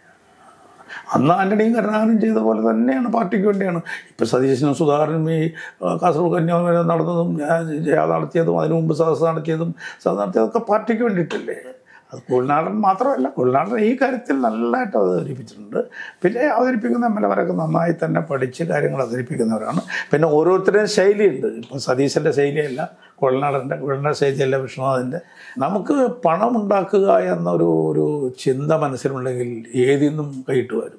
അന്ന് ആൻ്റണിയും കരുണാകരനും ചെയ്ത പോലെ തന്നെയാണ്, പാർട്ടിക്ക് വേണ്ടിയാണ്. ഇപ്പം സതീശനും സുധാകരനും ഈ കാസർഗോഡ് കന്യാകുമാരി നടന്നതും ജാഥ നടത്തിയതും അതിനു മുമ്പ് സദസ് നടത്തിയതും സദസ് നടത്തിയതൊക്കെ പാർട്ടിക്ക് വേണ്ടിയിട്ടല്ലേ? അത് കുഴൽനാടൻ മാത്രമല്ല, കുഴൽനാടൻ ഈ കാര്യത്തിൽ നല്ലതായിട്ട് അവതരിപ്പിച്ചിട്ടുണ്ട്. പിന്നെ അവതരിപ്പിക്കുന്ന എം എൽ എമാരൊക്കെ നന്നായി തന്നെ പഠിച്ച് കാര്യങ്ങൾ അവതരിപ്പിക്കുന്നവരാണ്. പിന്നെ ഓരോരുത്തരുടെയും ശൈലിയുണ്ട്. ഇപ്പം സതീശൻ്റെ ശൈലിയല്ല കുഴൽനാടൻ്റെ, കുഴൽനാടൻ ശൈലിയല്ല വിഷ്ണുനാഥിൻ്റെ. നമുക്ക് പണം ഉണ്ടാക്കുക എന്നൊരു ഒരു ചിന്ത മനസ്സിലുണ്ടെങ്കിൽ ഏതിന്നും കൈയിട്ട് വരും.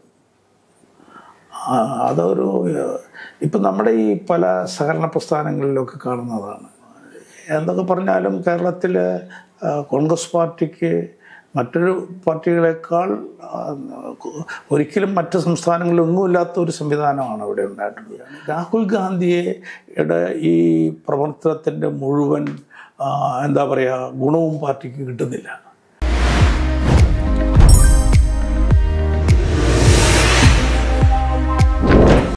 അതൊരു ഇപ്പം നമ്മുടെ ഈ പല സഹകരണ പ്രസ്ഥാനങ്ങളിലൊക്കെ കാണുന്നതാണ്. എന്തൊക്കെ പറഞ്ഞാലും കേരളത്തിൽ കോൺഗ്രസ് പാർട്ടിക്ക് മറ്റൊരു പാർട്ടികളെക്കാൾ ഒരിക്കലും മറ്റ് സംസ്ഥാനങ്ങളിലൊന്നുമില്ലാത്ത ഒരു സംവിധാനമാണ് ഇവിടെ ഉണ്ടായിട്ടുള്ളത്. രാഹുൽ ഗാന്ധിയുടെ ഈ പ്രവർത്തനത്തിൻ്റെ മുഴുവൻ എന്താ പറയുക ഗുണവും പാർട്ടിക്ക് കിട്ടുന്നില്ല.